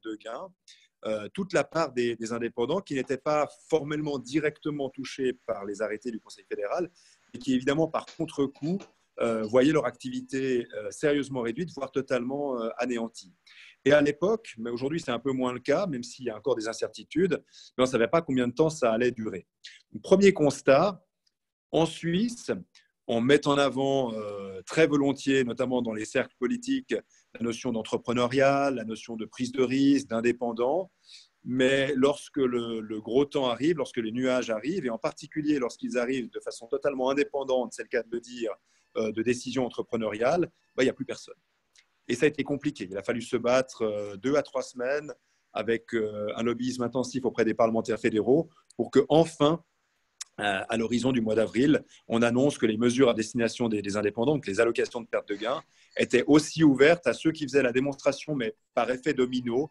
de gain toute la part des indépendants qui n'étaient pas formellement directement touchés par les arrêtés du Conseil fédéral et qui, évidemment, par contre-coup, voyaient leur activité sérieusement réduite, voire totalement anéantie. Et à l'époque, mais aujourd'hui c'est un peu moins le cas, même s'il y a encore des incertitudes, mais on ne savait pas combien de temps ça allait durer. Donc, premier constat, en Suisse, on met en avant très volontiers, notamment dans les cercles politiques, la notion d'entrepreneuriat, la notion de prise de risque, d'indépendant. Mais lorsque le gros temps arrive, lorsque les nuages arrivent, et en particulier lorsqu'ils arrivent de façon totalement indépendante, c'est le cas de le dire, de décisions entrepreneuriales, il n'y a plus personne. Et ça a été compliqué. Il a fallu se battre 2 à 3 semaines avec un lobbyisme intensif auprès des parlementaires fédéraux pour que, enfin, à l'horizon du mois d'avril, on annonce que les mesures à destination des indépendants, donc les allocations de perte de gain, étaient aussi ouvertes à ceux qui faisaient la démonstration, mais par effet domino,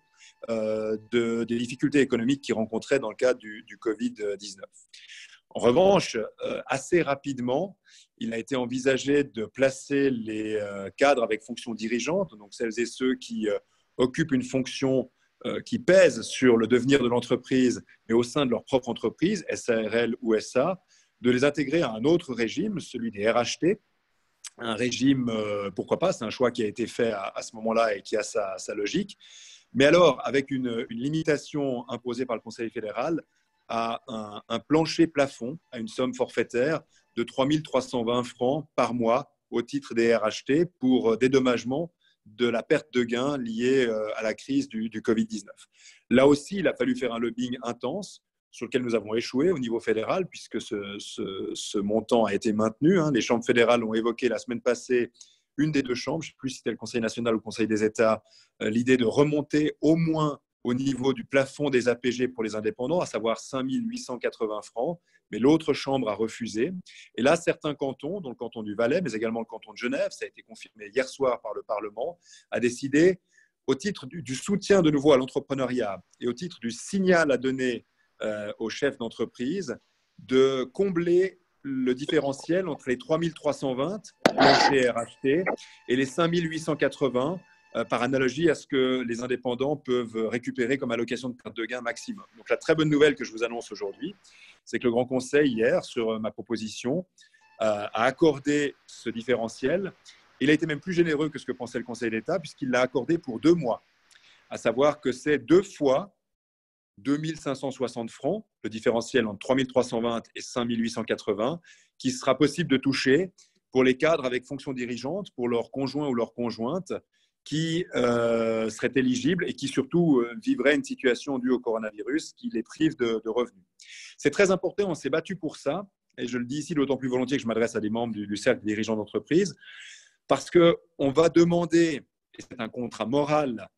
des difficultés économiques qu'ils rencontraient dans le cadre du Covid-19. En revanche, assez rapidement, il a été envisagé de placer les cadres avec fonction dirigeante, donc celles et ceux qui occupent une fonction qui pèsent sur le devenir de l'entreprise, mais au sein de leur propre entreprise, SARL ou SA, de les intégrer à un autre régime, celui des RHT. Un régime, pourquoi pas, c'est un choix qui a été fait à ce moment-là et qui a sa logique. Mais alors, avec une limitation imposée par le Conseil fédéral à un plancher plafond, à une somme forfaitaire de 3 320 francs par mois au titre des RHT pour dédommagement de la perte de gains liée à la crise du Covid-19. Là aussi, il a fallu faire un lobbying intense sur lequel nous avons échoué au niveau fédéral, puisque ce montant a été maintenu. Les chambres fédérales ont évoqué la semaine passée, une des deux chambres, je ne sais plus si c'était le Conseil national ou le Conseil des États, l'idée de remonter au moins au niveau du plafond des APG pour les indépendants, à savoir 5 880 francs, mais l'autre chambre a refusé. Et là, certains cantons, dont le canton du Valais, mais également le canton de Genève, ça a été confirmé hier soir par le Parlement, a décidé, au titre du soutien de nouveau à l'entrepreneuriat et au titre du signal à donner aux chefs d'entreprise, de combler le différentiel entre les 3 320 planchers RHT et les 5 880 par analogie à ce que les indépendants peuvent récupérer comme allocation de perte de gain maximum. Donc la très bonne nouvelle que je vous annonce aujourd'hui, c'est que le Grand Conseil, hier, sur ma proposition, a accordé ce différentiel. Il a été même plus généreux que ce que pensait le Conseil d'État, puisqu'il l'a accordé pour 2 mois, à savoir que c'est 2 fois 2 560 francs, le différentiel entre 3 320 et 5 880, qui sera possible de toucher pour les cadres avec fonction dirigeante, pour leurs conjoints ou leurs conjointes, qui seraient éligibles et qui surtout vivraient une situation due au coronavirus qui les prive de revenus. C'est très important, on s'est battu pour ça, et je le dis ici d'autant plus volontiers que je m'adresse à des membres du cercle des dirigeants d'entreprise, parce qu'on va demander, et c'est un contrat moral,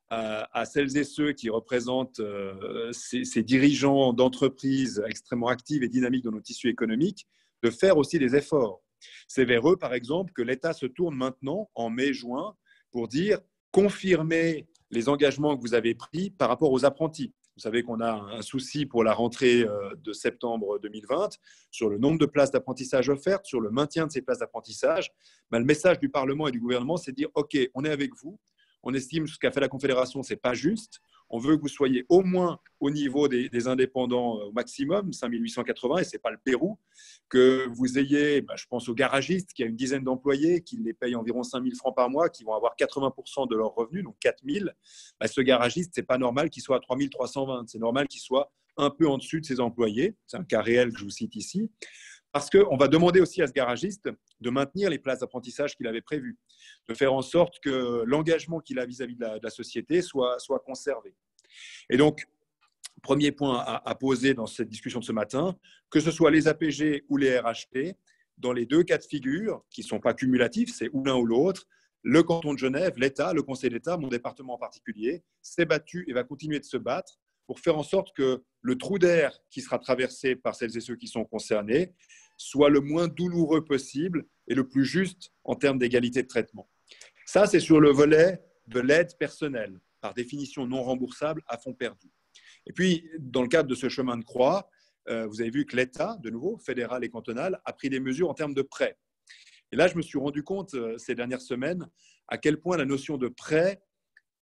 à celles et ceux qui représentent ces dirigeants d'entreprises extrêmement actives et dynamiques dans nos tissus économiques, de faire aussi des efforts. C'est vers eux, par exemple, que l'État se tourne maintenant, en mai-juin, pour dire confirmez les engagements que vous avez pris par rapport aux apprentis. Vous savez qu'on a un souci pour la rentrée de septembre 2020 sur le nombre de places d'apprentissage offertes, sur le maintien de ces places d'apprentissage. Le message du Parlement et du gouvernement, c'est de dire OK, on est avec vous. On estime que ce qu'a fait la Confédération, ce n'est pas juste. On veut que vous soyez au moins au niveau des indépendants au maximum, 5 880, et ce n'est pas le Pérou. Que vous ayez, je pense aux garagistes, qui a une dizaine d'employés, qui les payent environ 5 000 francs par mois, qui vont avoir 80% de leurs revenus, donc 4 000. Ce garagiste, ce n'est pas normal qu'il soit à 3 320. C'est normal qu'il soit un peu en dessus de ses employés. C'est un cas réel que je vous cite ici. Parce qu'on va demander aussi à ce garagiste de maintenir les places d'apprentissage qu'il avait prévues, de faire en sorte que l'engagement qu'il a vis-à-vis de la société soit conservé. Et donc, premier point à poser dans cette discussion de ce matin, que ce soit les APG ou les RHT, dans les deux cas de figure, qui ne sont pas cumulatifs, c'est ou l'un ou l'autre, le canton de Genève, l'État, le Conseil d'État, mon département en particulier, s'est battu et va continuer de se battre pour faire en sorte que le trou d'air qui sera traversé par celles et ceux qui sont concernés soit le moins douloureux possible et le plus juste en termes d'égalité de traitement. Ça, c'est sur le volet de l'aide personnelle, par définition non remboursable à fonds perdu. Et puis, dans le cadre de ce chemin de croix, vous avez vu que l'État, de nouveau, fédéral et cantonal, a pris des mesures en termes de prêts. Et là, je me suis rendu compte ces dernières semaines à quel point la notion de prêt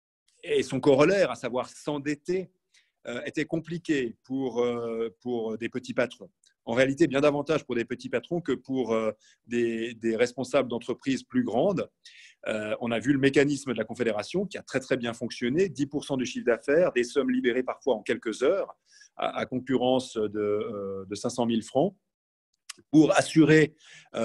et son corollaire, à savoir s'endetter, était compliqué pour des petits patrons. En réalité, bien davantage pour des petits patrons que pour des responsables d'entreprises plus grandes. On a vu le mécanisme de la Confédération qui a très très bien fonctionné, 10% du chiffre d'affaires, des sommes libérées parfois en quelques heures, à concurrence de 500 000 francs, pour assurer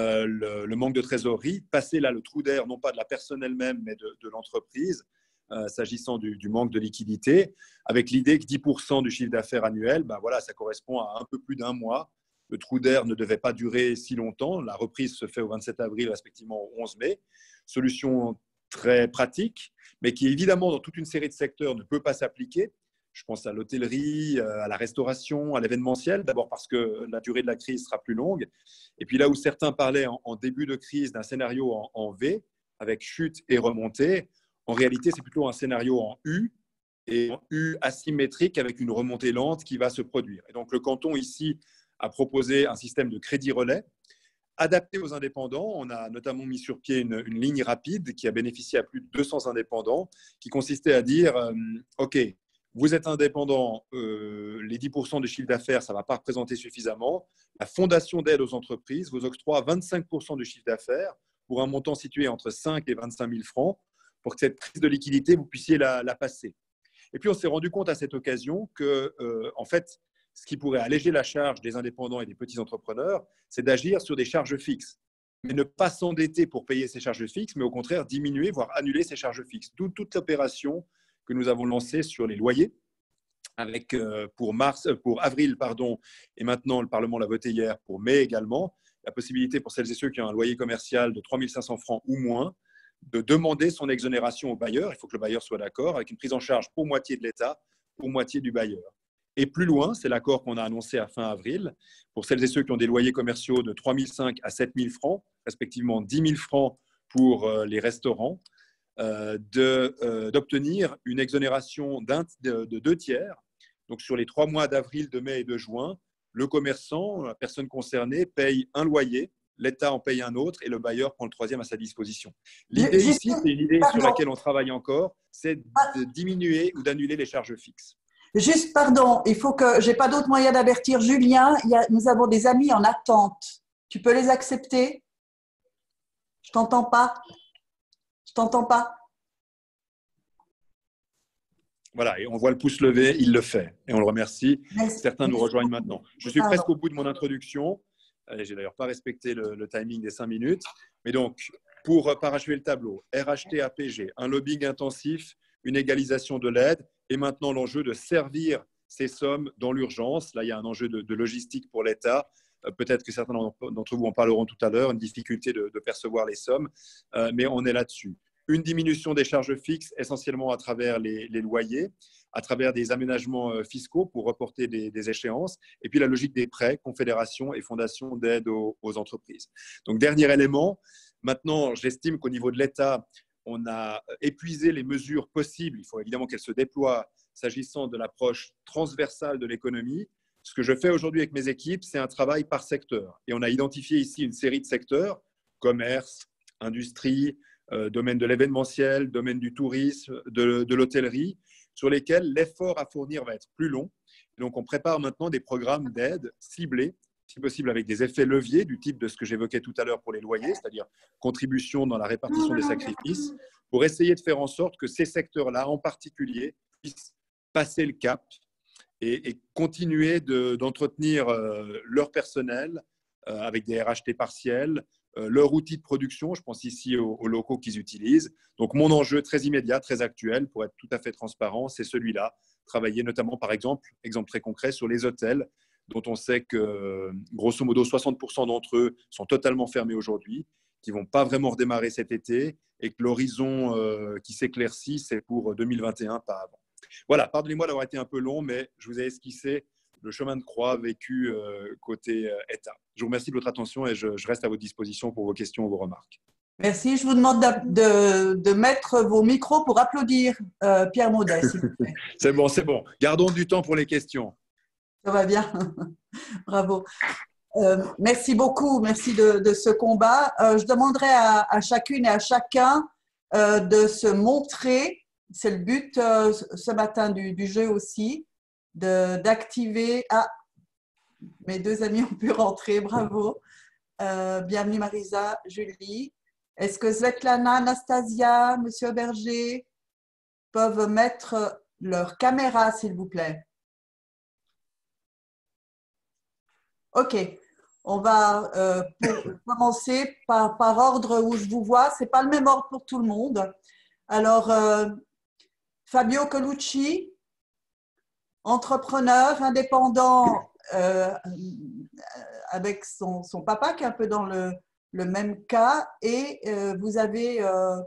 le manque de trésorerie, passer là le trou d'air, non pas de la personne elle-même, mais de l'entreprise, s'agissant du manque de liquidité, avec l'idée que 10% du chiffre d'affaires annuel, ben voilà, ça correspond à un peu plus d'un mois. Le trou d'air ne devait pas durer si longtemps. La reprise se fait au 27 avril, respectivement au 11 mai. Solution très pratique, mais qui évidemment, dans toute une série de secteurs, ne peut pas s'appliquer. Je pense à l'hôtellerie, à la restauration, à l'événementiel, d'abord parce que la durée de la crise sera plus longue. Et puis là où certains parlaient en début de crise d'un scénario en V, avec chute et remontée, en réalité, c'est plutôt un scénario en U, et en U asymétrique avec une remontée lente qui va se produire. Et donc le canton ici a proposé un système de crédit relais adapté aux indépendants. On a notamment mis sur pied une ligne rapide qui a bénéficié à plus de 200 indépendants, qui consistait à dire OK, vous êtes indépendant, les 10% du chiffre d'affaires, ça ne va pas représenter suffisamment. La Fondation d'aide aux entreprises vous octroie 25% du chiffre d'affaires pour un montant situé entre 5 et 25 000 francs pour que cette prise de liquidité, vous puissiez la passer. Et puis, on s'est rendu compte à cette occasion que, en fait, ce qui pourrait alléger la charge des indépendants et des petits entrepreneurs, c'est d'agir sur des charges fixes. Mais ne pas s'endetter pour payer ces charges fixes, mais au contraire diminuer, voire annuler ces charges fixes. D'où toute l'opération que nous avons lancée sur les loyers, avec pour avril, et maintenant le Parlement l'a voté hier, pour mai également, la possibilité pour celles et ceux qui ont un loyer commercial de 3 500 francs ou moins, de demander son exonération au bailleur. Il faut que le bailleur soit d'accord, avec une prise en charge pour moitié de l'État, pour moitié du bailleur. Et plus loin, c'est l'accord qu'on a annoncé à fin avril, pour celles et ceux qui ont des loyers commerciaux de 3 500 à 7 000 francs, respectivement 10 000 francs pour les restaurants, d'obtenir une exonération de 2 tiers. Donc sur les 3 mois d'avril, de mai et de juin, le commerçant, la personne concernée, paye un loyer, l'État en paye un autre et le bailleur prend le troisième à sa disposition. L'idée ici, c'est une idée sur laquelle on travaille encore, c'est de diminuer ou d'annuler les charges fixes. Juste, pardon, il faut que j'ai pas d'autre moyen d'avertir Julien. Nous avons des amis en attente. Tu peux les accepter? Je t'entends pas. Je t'entends pas. Voilà, et on voit le pouce levé, il le fait. Et on le remercie. Certains nous rejoignent maintenant. Je suis presque au bout de mon introduction. Je n'ai d'ailleurs pas respecté le timing des 5 minutes. Mais donc, pour parachever le tableau, RHT APG, un lobbying intensif, une égalisation de l'aide, et maintenant l'enjeu de servir ces sommes dans l'urgence. Là, il y a un enjeu de logistique pour l'État. Peut-être que certains d'entre vous en parleront tout à l'heure, une difficulté de percevoir les sommes, mais on est là-dessus. Une diminution des charges fixes, essentiellement à travers les loyers, à travers des aménagements fiscaux pour reporter des échéances, et puis la logique des prêts, confédération et fondation d'aide aux entreprises. Donc, dernier élément, maintenant, j'estime qu'au niveau de l'État, on a épuisé les mesures possibles. Il faut évidemment qu'elles se déploient s'agissant de l'approche transversale de l'économie. Ce que je fais aujourd'hui avec mes équipes, c'est un travail par secteur. Et on a identifié ici une série de secteurs, commerce, industrie, domaine de l'événementiel, domaine du tourisme, de l'hôtellerie, sur lesquels l'effort à fournir va être plus long. Et donc, on prépare maintenant des programmes d'aide ciblés, si possible avec des effets leviers du type de ce que j'évoquais tout à l'heure pour les loyers, c'est-à-dire contribution dans la répartition des sacrifices, pour essayer de faire en sorte que ces secteurs-là, en particulier, puissent passer le cap et continuer d'entretenir leur personnel avec des RHT partiels, leur outil de production, je pense ici aux locaux qu'ils utilisent. Donc, mon enjeu très immédiat, très actuel, pour être tout à fait transparent, c'est celui-là. Travailler notamment, par exemple très concret, sur les hôtels, dont on sait que, grosso modo, 60% d'entre eux sont totalement fermés aujourd'hui, qui ne vont pas vraiment redémarrer cet été, et que l'horizon qui s'éclaircit, c'est pour 2021, pas avant. Voilà, pardonnez-moi d'avoir été un peu long, mais je vous ai esquissé le chemin de croix vécu côté État. Je vous remercie de votre attention et je reste à votre disposition pour vos questions ou vos remarques. Merci. Je vous demande de mettre vos micros pour applaudir Pierre Maudet, s'il vous plaît. C'est bon, c'est bon. Gardons du temps pour les questions. Ça va bien. Bravo. Merci beaucoup. Merci de ce combat. Je demanderai à chacune et à chacun de se montrer c'est le but ce matin du jeu aussi, d'activer… Ah, mes deux amis ont pu rentrer, bravo. Bienvenue Marisa, Julie. Est-ce que Svetlana, Anastasia, Monsieur Berger peuvent mettre leur caméra, s'il vous plaît? Ok, on va commencer par ordre où je vous vois. Ce n'est pas le même ordre pour tout le monde. Alors, Fabio Colucci, entrepreneur, indépendant, avec son papa qui est un peu dans le même cas, et vous avez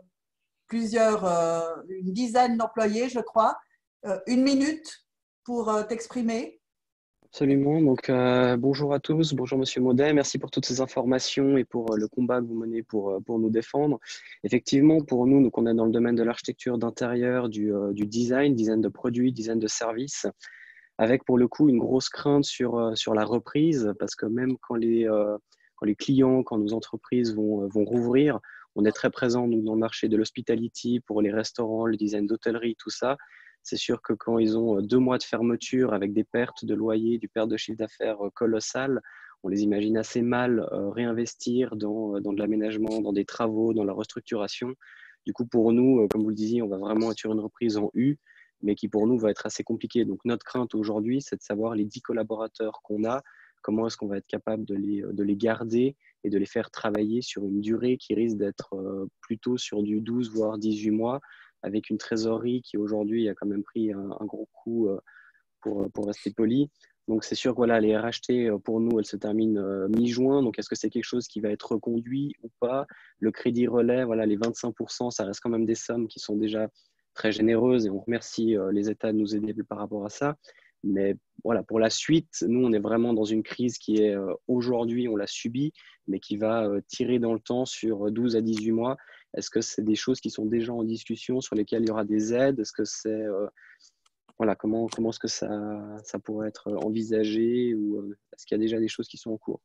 une dizaine d'employés, je crois. 1 minute pour t'exprimer. Absolument. Donc, bonjour à tous, bonjour Monsieur Maudet, merci pour toutes ces informations et pour le combat que vous menez pour nous défendre. Effectivement, pour nous, on est dans le domaine de l'architecture d'intérieur, du design de produits, design de services, avec pour le coup une grosse crainte sur la reprise, parce que même quand les clients, quand nos entreprises vont rouvrir, on est très présent nous, dans le marché de l'hospitality, pour les restaurants, le design d'hôtellerie, tout ça. C'est sûr que quand ils ont 2 mois de fermeture avec des pertes de loyer, du perte de chiffre d'affaires colossales, on les imagine assez mal réinvestir dans de l'aménagement, dans des travaux, dans la restructuration. Du coup, pour nous, comme vous le disiez, on va vraiment être sur une reprise en U, mais qui pour nous va être assez compliquée. Donc notre crainte aujourd'hui, c'est de savoir les 10 collaborateurs qu'on a, comment est-ce qu'on va être capable de les garder et de les faire travailler sur une durée qui risque d'être plutôt sur du 12 voire 18 mois, avec une trésorerie qui aujourd'hui a quand même pris un gros coup pour rester poli. Donc c'est sûr que voilà, les RHT, pour nous, elles se terminent mi-juin. Donc est-ce que c'est quelque chose qui va être reconduit ou pas? Le crédit relais, voilà, les 25%, ça reste quand même des sommes qui sont déjà très généreuses et on remercie les États de nous aider par rapport à ça. Mais voilà, pour la suite, nous, on est vraiment dans une crise qui est aujourd'hui, on l'a subie, mais qui va tirer dans le temps sur 12 à 18 mois. Est-ce que c'est des choses qui sont déjà en discussion, sur lesquelles il y aura des aides? Est-ce que c'est voilà, comment est-ce que ça pourrait être envisagé ou est-ce qu'il y a déjà des choses qui sont en cours?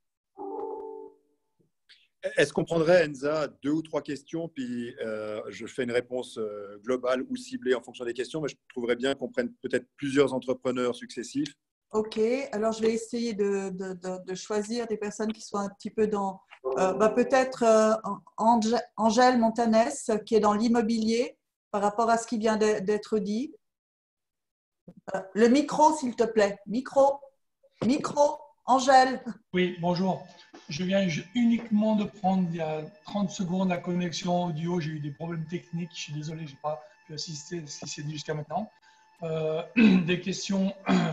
Est-ce qu'on prendrait, Enza, 2 ou 3 questions, puis je fais une réponse globale ou ciblée en fonction des questions, mais je trouverais bien qu'on prenne peut-être plusieurs entrepreneurs successifs. Ok, alors je vais essayer de choisir des personnes qui sont un petit peu dans… peut-être Angèle Montanès, qui est dans l'immobilier, par rapport à ce qui vient d'être dit. Le micro, s'il te plaît. Micro, Angèle. Oui, bonjour. Je viens uniquement de prendre il y a 30 secondes la connexion audio. J'ai eu des problèmes techniques. Je suis désolé, je n'ai pas pu assister à ce qui s'est dit jusqu'à maintenant. Des questions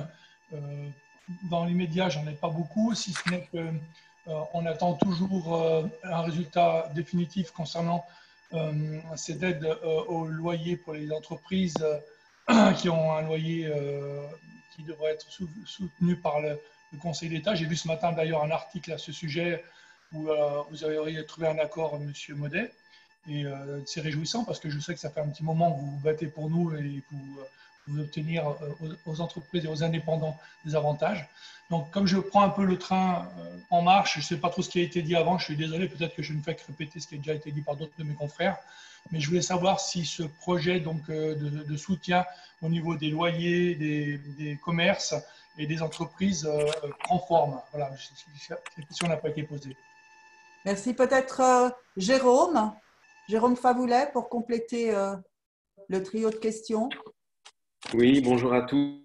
dans l'immédiat, j'en ai pas beaucoup, si ce n'est qu'on attend toujours un résultat définitif concernant cette aide au loyer pour les entreprises qui ont un loyer qui devrait être soutenu par le Conseil d'État. J'ai vu ce matin d'ailleurs un article à ce sujet où vous auriez trouvé un accord, Monsieur Maudet. Et c'est réjouissant parce que je sais que ça fait un petit moment que vous vous battez pour nous et que vous obtenir aux entreprises et aux indépendants des avantages. Donc, comme je prends un peu le train en marche, je ne sais pas trop ce qui a été dit avant, je suis désolé, peut-être que je ne fais que répéter ce qui a déjà été dit par d'autres de mes confrères, mais je voulais savoir si ce projet donc, de soutien au niveau des loyers, des commerces et des entreprises prend forme. Voilà, cette question n'a pas été posée. Merci. Peut-être Jérôme Favoulet, pour compléter le trio de questions. Oui, bonjour à tous.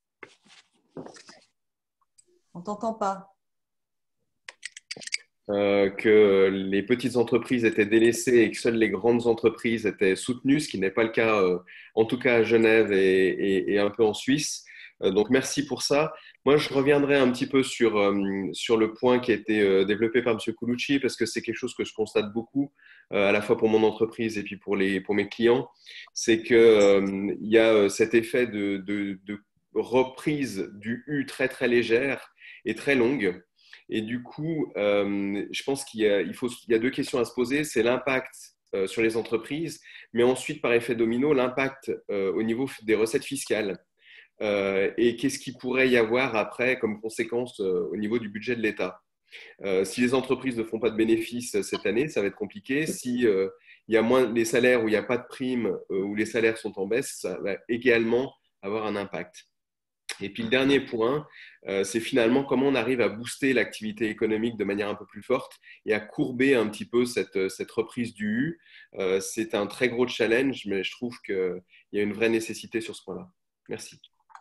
On ne t'entend pas. Que les petites entreprises étaient délaissées et que seules les grandes entreprises étaient soutenues, ce qui n'est pas le cas, en tout cas à Genève et un peu en Suisse. Donc, merci pour ça. Moi, je reviendrai un petit peu sur le point qui a été développé par M. Colucci, parce que c'est quelque chose que je constate beaucoup, à la fois pour mon entreprise et puis pour mes clients. C'est qu'il y a cet effet de reprise du U très, très légère et très longue. Et du coup, je pense qu'il y a 2 questions à se poser. C'est l'impact sur les entreprises, mais ensuite, par effet domino, l'impact au niveau des recettes fiscales. Et qu'est-ce qu'il pourrait y avoir après comme conséquence au niveau du budget de l'État. Si les entreprises ne font pas de bénéfices cette année, ça va être compliqué. Si il y a moins les salaires où il n'y a pas de prime, où les salaires sont en baisse, ça va également avoir un impact. Et puis le dernier point, c'est finalement comment on arrive à booster l'activité économique de manière un peu plus forte et à courber un petit peu cette reprise du U. C'est un très gros challenge, mais je trouve qu'il y a une vraie nécessité sur ce point-là. Merci.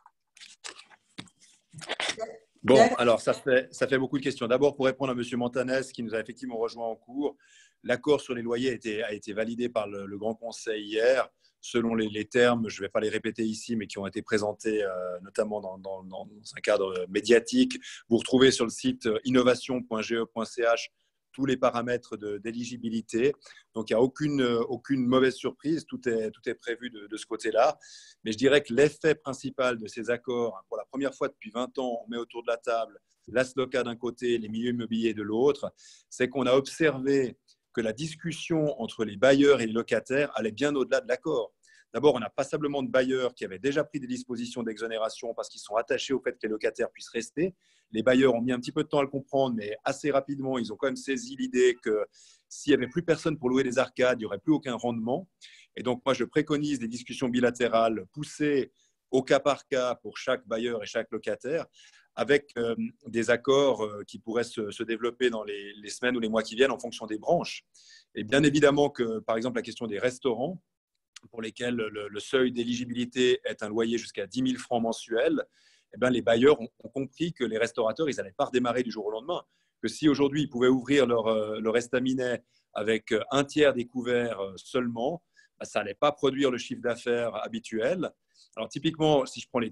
Bon, alors ça fait beaucoup de questions. D'abord, pour répondre à M. Montanès, qui nous a effectivement rejoint en cours, l'accord sur les loyers a été validé par le Grand Conseil hier, selon les termes, je ne vais pas les répéter ici, mais qui ont été présentés notamment dans un cadre médiatique. Vous retrouvez sur le site innovation.ge.ch tous les paramètres d'éligibilité. Donc, il n'y a aucune mauvaise surprise. Tout est prévu de ce côté-là. Mais je dirais que l'effet principal de ces accords, pour la première fois depuis 20 ans, on met autour de la table la SLOCA d'un côté, les milieux immobiliers de l'autre, c'est qu'on a observé que la discussion entre les bailleurs et les locataires allait bien au-delà de l'accord. D'abord, on a passablement de bailleurs qui avaient déjà pris des dispositions d'exonération parce qu'ils sont attachés au fait que les locataires puissent rester. Les bailleurs ont mis un petit peu de temps à le comprendre, mais assez rapidement, ils ont quand même saisi l'idée que s'il n'y avait plus personne pour louer des arcades, il n'y aurait plus aucun rendement. Et donc, moi, je préconise des discussions bilatérales poussées au cas par cas pour chaque bailleur et chaque locataire, avec des accords qui pourraient se développer dans les semaines ou les mois qui viennent en fonction des branches. Et bien évidemment que, par exemple, la question des restaurants, pour lesquels le seuil d'éligibilité est un loyer jusqu'à 10 000 francs mensuels, eh bien, les bailleurs ont compris que les restaurateurs, ils n'allaient pas redémarrer du jour au lendemain. Que si aujourd'hui, ils pouvaient ouvrir leur estaminet avec un tiers des couverts seulement, ça n'allait pas produire le chiffre d'affaires habituel. Alors, typiquement, si je prends les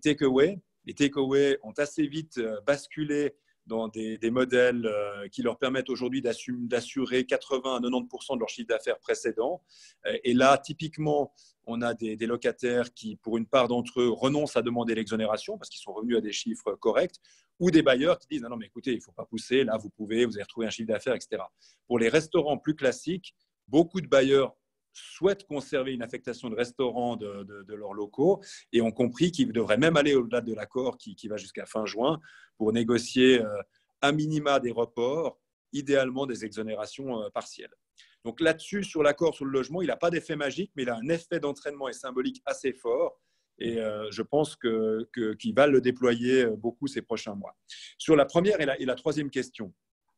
take-away ont assez vite basculé dans des modèles qui leur permettent aujourd'hui d'assurer 80 à 90% de leur chiffre d'affaires précédent. Et là, typiquement, on a des locataires qui, pour une part d'entre eux, renoncent à demander l'exonération parce qu'ils sont revenus à des chiffres corrects, ou des bailleurs qui disent non, mais écoutez, il ne faut pas pousser, là, vous allez retrouver un chiffre d'affaires, etc. Pour les restaurants plus classiques, beaucoup de bailleurs souhaitent conserver une affectation de restaurant de leurs locaux et ont compris qu'ils devraient même aller au-delà de l'accord qui va jusqu'à fin juin pour négocier à minima des reports, idéalement des exonérations partielles. Donc là-dessus, sur l'accord sur le logement, il n'a pas d'effet magique, mais il a un effet d'entraînement et symbolique assez fort. Et je pense qu'il va le déployer beaucoup ces prochains mois. Sur la première et la troisième question,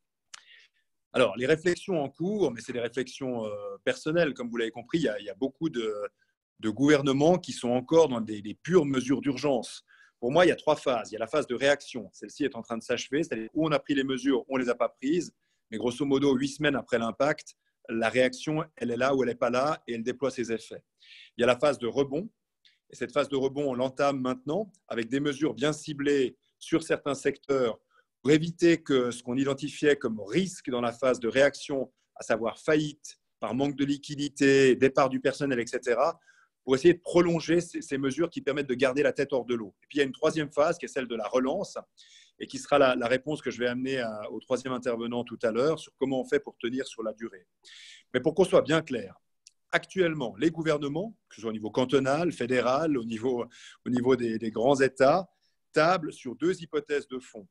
alors, les réflexions en cours, mais c'est des réflexions personnelles, comme vous l'avez compris, il y a beaucoup de gouvernements qui sont encore dans des pures mesures d'urgence. Pour moi, il y a 3 phases. Il y a la phase de réaction. Celle-ci est en train de s'achever, c'est-à-dire où on a pris les mesures, on ne les a pas prises. Mais grosso modo, 8 semaines après l'impact, la réaction, elle est là ou elle n'est pas là et elle déploie ses effets. Il y a la phase de rebond. Et cette phase de rebond, on l'entame maintenant avec des mesures bien ciblées sur certains secteurs pour éviter que ce qu'on identifiait comme risque dans la phase de réaction, à savoir faillite, par manque de liquidité, départ du personnel, etc., pour essayer de prolonger ces mesures qui permettent de garder la tête hors de l'eau. Et puis, il y a une troisième phase qui est celle de la relance et qui sera la réponse que je vais amener au troisième intervenant tout à l'heure sur comment on fait pour tenir sur la durée. Mais pour qu'on soit bien clair, actuellement, les gouvernements, que ce soit au niveau cantonal, fédéral, au niveau des grands États, tablent sur 2 hypothèses de fond.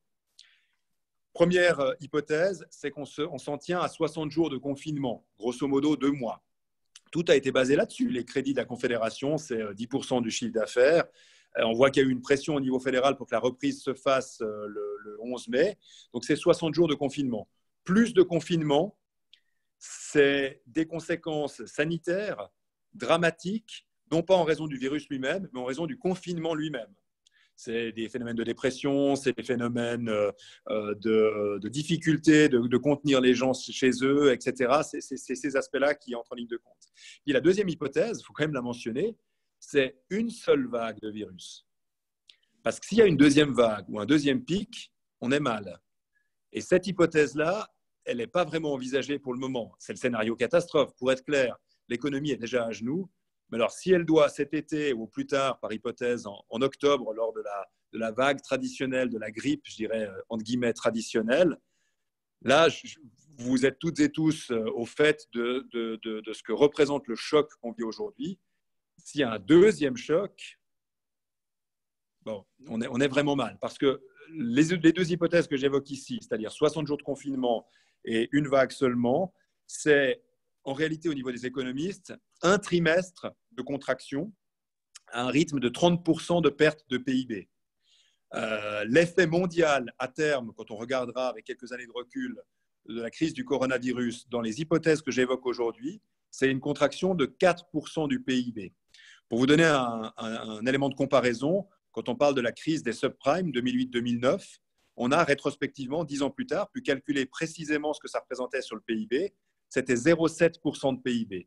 Première hypothèse, c'est qu'on s'en tient à 60 jours de confinement, grosso modo 2 mois. Tout a été basé là-dessus. Les crédits de la Confédération, c'est 10% du chiffre d'affaires. On voit qu'il y a eu une pression au niveau fédéral pour que la reprise se fasse le 11 mai. Donc, c'est 60 jours de confinement. Plus de confinement, c'est des conséquences sanitaires dramatiques, non pas en raison du virus lui-même, mais en raison du confinement lui-même. C'est des phénomènes de dépression, c'est des phénomènes de difficulté de contenir les gens chez eux, etc. C'est ces aspects-là qui entrent en ligne de compte. Et la deuxième hypothèse, il faut quand même la mentionner, c'est une seule vague de virus. Parce que s'il y a une deuxième vague ou un deuxième pic, on est mal. Et cette hypothèse-là, elle n'est pas vraiment envisagée pour le moment. C'est le scénario catastrophe. Pour être clair, l'économie est déjà à genoux. Mais alors, si elle doit cet été ou plus tard, par hypothèse, en octobre, lors de la vague traditionnelle, de la grippe, je dirais, entre guillemets, traditionnelle, là, vous êtes toutes et tous au fait de ce que représente le choc qu'on vit aujourd'hui. S'il y a un deuxième choc, bon, on est vraiment mal. Parce que les 2 hypothèses que j'évoque ici, c'est-à-dire 60 jours de confinement et une vague seulement, c'est en réalité, au niveau des économistes, un trimestre de contraction à un rythme de 30% de perte de PIB. L'effet mondial à terme, quand on regardera avec quelques années de recul de la crise du coronavirus, dans les hypothèses que j'évoque aujourd'hui, c'est une contraction de 4% du PIB. Pour vous donner un élément de comparaison, quand on parle de la crise des subprimes 2008-2009, on a rétrospectivement, 10 ans plus tard, pu calculer précisément ce que ça représentait sur le PIB. C'était 0,7% de PIB.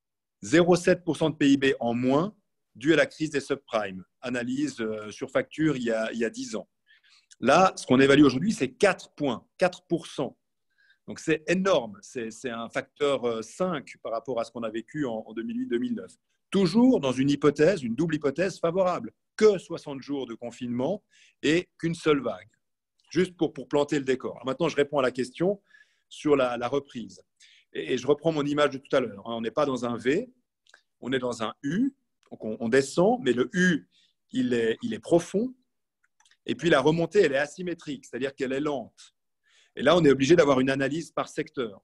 0,7% de PIB en moins dû à la crise des subprimes. Analyse sur facture il y a 10 ans. Là, ce qu'on évalue aujourd'hui, c'est 4 points, 4%. Donc, c'est énorme. C'est un facteur 5 par rapport à ce qu'on a vécu en 2008-2009. Toujours dans une hypothèse, une double hypothèse favorable. Que 60 jours de confinement et qu'une seule vague. Juste pour planter le décor. Alors maintenant, je réponds à la question sur la reprise. Et je reprends mon image de tout à l'heure. On n'est pas dans un V, on est dans un U. Donc on descend, mais le U, il est profond. Et puis la remontée, elle est asymétrique, c'est-à-dire qu'elle est lente. Et là, on est obligé d'avoir une analyse par secteur.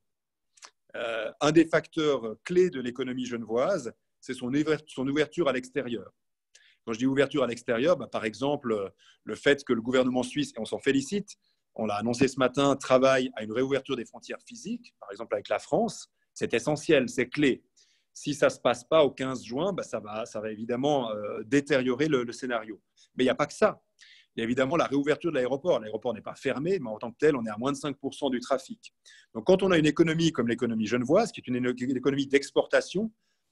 Un des facteurs clés de l'économie genevoise, c'est son ouverture à l'extérieur. Quand je dis ouverture à l'extérieur, par exemple, le fait que le gouvernement suisse, et on s'en félicite, on l'a annoncé ce matin, travaille à une réouverture des frontières physiques, par exemple avec la France, c'est essentiel, c'est clé. Si ça ne se passe pas au 15 juin, ça va évidemment détériorer le scénario. Mais il n'y a pas que ça. Il y a évidemment la réouverture de l'aéroport. L'aéroport n'est pas fermé, mais en tant que tel, on est à moins de 5% du trafic. Donc, quand on a une économie comme l'économie genevoise, qui est une économie d'exportation,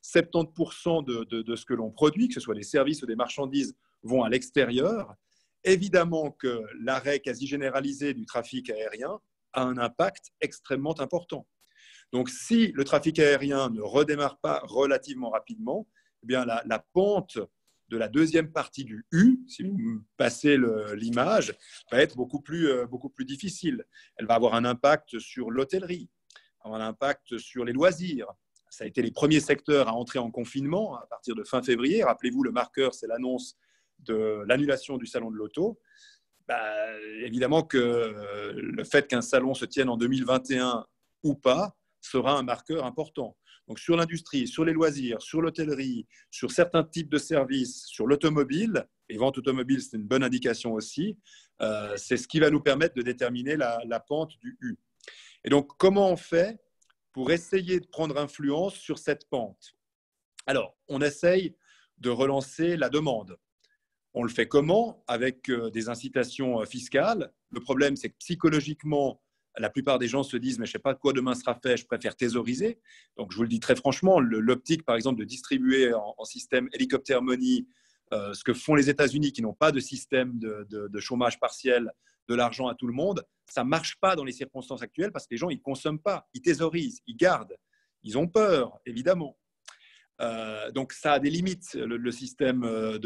70% de ce que l'on produit, que ce soit des services ou des marchandises, vont à l'extérieur. Évidemment que l'arrêt quasi généralisé du trafic aérien a un impact extrêmement important. Donc, si le trafic aérien ne redémarre pas relativement rapidement, eh bien, la pente de la deuxième partie du U, si vous me passez l'image, va être beaucoup plus difficile. Elle va avoir un impact sur l'hôtellerie, un impact sur les loisirs. Ça a été les premiers secteurs à entrer en confinement à partir de fin février. Rappelez-vous, le marqueur, c'est l'annonce de l'annulation du salon de l'auto. Évidemment que le fait qu'un salon se tienne en 2021 ou pas sera un marqueur important. Donc, sur l'industrie, sur les loisirs, sur l'hôtellerie, sur certains types de services, sur l'automobile, et vente automobile, c'est une bonne indication aussi, c'est ce qui va nous permettre de déterminer la pente du U. Et donc, comment on fait pour essayer de prendre influence sur cette pente? Alors, on essaye de relancer la demande. On le fait comment? Avec des incitations fiscales. Le problème, c'est que psychologiquement, la plupart des gens se disent « mais je ne sais pas de quoi demain sera fait, je préfère thésauriser ». Donc, je vous le dis très franchement, l'optique, par exemple, de distribuer en système hélicoptère money, ce que font les États-Unis qui n'ont pas de système de chômage partiel, de l'argent à tout le monde, ça ne marche pas dans les circonstances actuelles parce que les gens, ils ne consomment pas, ils thésaurisent, ils gardent, ils ont peur, évidemment. Donc, ça a des limites, le système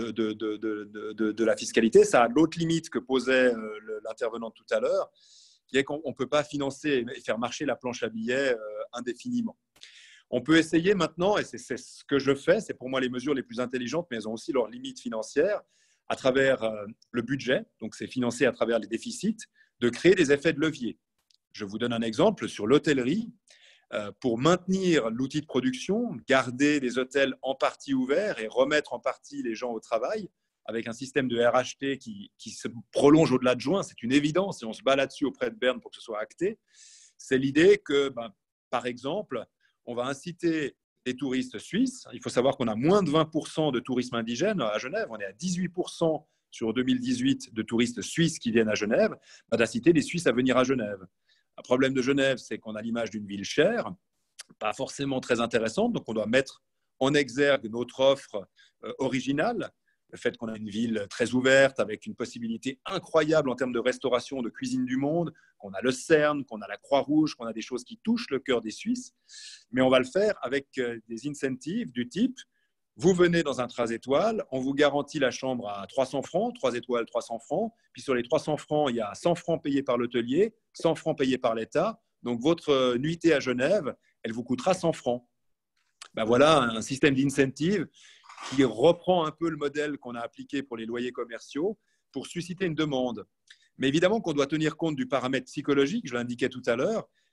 de la fiscalité. Ça a l'autre limite que posait l'intervenant tout à l'heure, qui est qu'on ne peut pas financer et faire marcher la planche à billets indéfiniment. On peut essayer maintenant, et c'est ce que je fais, c'est pour moi les mesures les plus intelligentes, mais elles ont aussi leurs limites financières, à travers le budget, donc c'est financé à travers les déficits, de créer des effets de levier. Je vous donne un exemple sur l'hôtellerie. Pour maintenir l'outil de production, garder des hôtels en partie ouverts et remettre en partie les gens au travail, avec un système de RHT qui se prolonge au-delà de juin, c'est une évidence, et on se bat là-dessus auprès de Berne pour que ce soit acté. C'est l'idée que, par exemple, on va inciter les touristes suisses. Il faut savoir qu'on a moins de 20% de tourisme indigène à Genève. On est à 18% sur 2018 de touristes suisses qui viennent à Genève, d'inciter les Suisses à venir à Genève. Le problème de Genève, c'est qu'on a l'image d'une ville chère, pas forcément très intéressante, donc on doit mettre en exergue notre offre originale, le fait qu'on a une ville très ouverte, avec une possibilité incroyable en termes de restauration, de cuisine du monde, qu'on a le CERN, qu'on a la Croix-Rouge, qu'on a des choses qui touchent le cœur des Suisses, mais on va le faire avec des incentives du type vous venez dans un 3 étoiles, on vous garantit la chambre à 300 francs, 3 étoiles, 300 francs. Puis sur les 300 francs, il y a 100 francs payés par l'hôtelier, 100 francs payés par l'État. Donc votre nuitée à Genève, elle vous coûtera 100 francs. Voilà un système d'incentive qui reprend un peu le modèle qu'on a appliqué pour les loyers commerciaux pour susciter une demande. Mais évidemment qu'on doit tenir compte du paramètre psychologique, je l'indiquais tout à l'heure.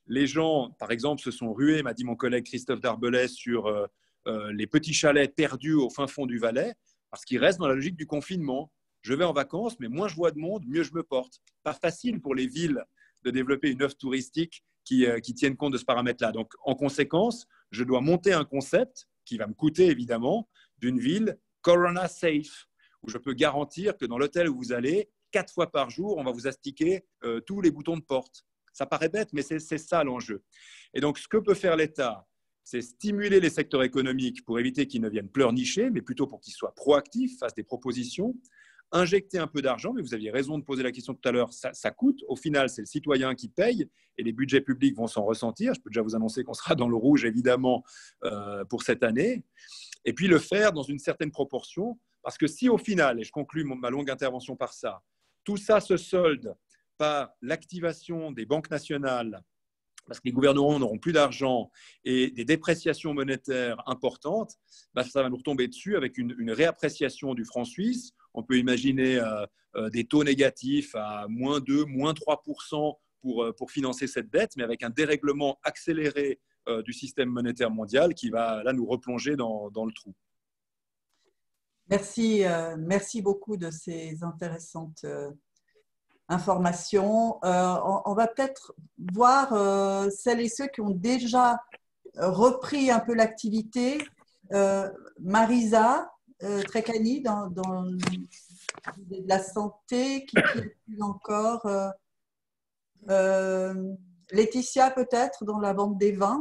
Les gens, par exemple, se sont rués, m'a dit mon collègue Christophe Darbelay, sur les petits chalets perdus au fin fond du Valais, parce qu'ils restent dans la logique du confinement. Je vais en vacances, mais moins je vois de monde, mieux je me porte. Pas facile pour les villes de développer une offre touristique qui tienne compte de ce paramètre-là. Donc, en conséquence, je dois monter un concept qui va me coûter évidemment d'une ville Corona Safe, où je peux garantir que dans l'hôtel où vous allez, 4 fois par jour, on va vous astiquer tous les boutons de porte. Ça paraît bête, mais c'est ça l'enjeu. Et donc, ce que peut faire l'État, c'est stimuler les secteurs économiques pour éviter qu'ils ne viennent pleurnicher, mais plutôt pour qu'ils soient proactifs, fassent des propositions, injecter un peu d'argent, mais vous aviez raison de poser la question tout à l'heure, ça coûte. Au final, c'est le citoyen qui paye et les budgets publics vont s'en ressentir. Je peux déjà vous annoncer qu'on sera dans le rouge, évidemment, pour cette année. Et puis le faire dans une certaine proportion, parce que si au final, et je conclue ma longue intervention par ça, tout ça se solde par l'activation des banques nationales, parce que les gouvernements n'auront plus d'argent et des dépréciations monétaires importantes, ça va nous retomber dessus avec une réappréciation du franc suisse. On peut imaginer des taux négatifs à moins 2, moins 3% pour financer cette dette, mais avec un dérèglement accéléré du système monétaire mondial qui va là nous replonger dans le trou. Merci, merci beaucoup de ces intéressantes informations. On va peut-être voir celles et ceux qui ont déjà repris un peu l'activité. Marisa Treccani dans la santé, qui plus encore Laetitia peut-être dans la vente des vins.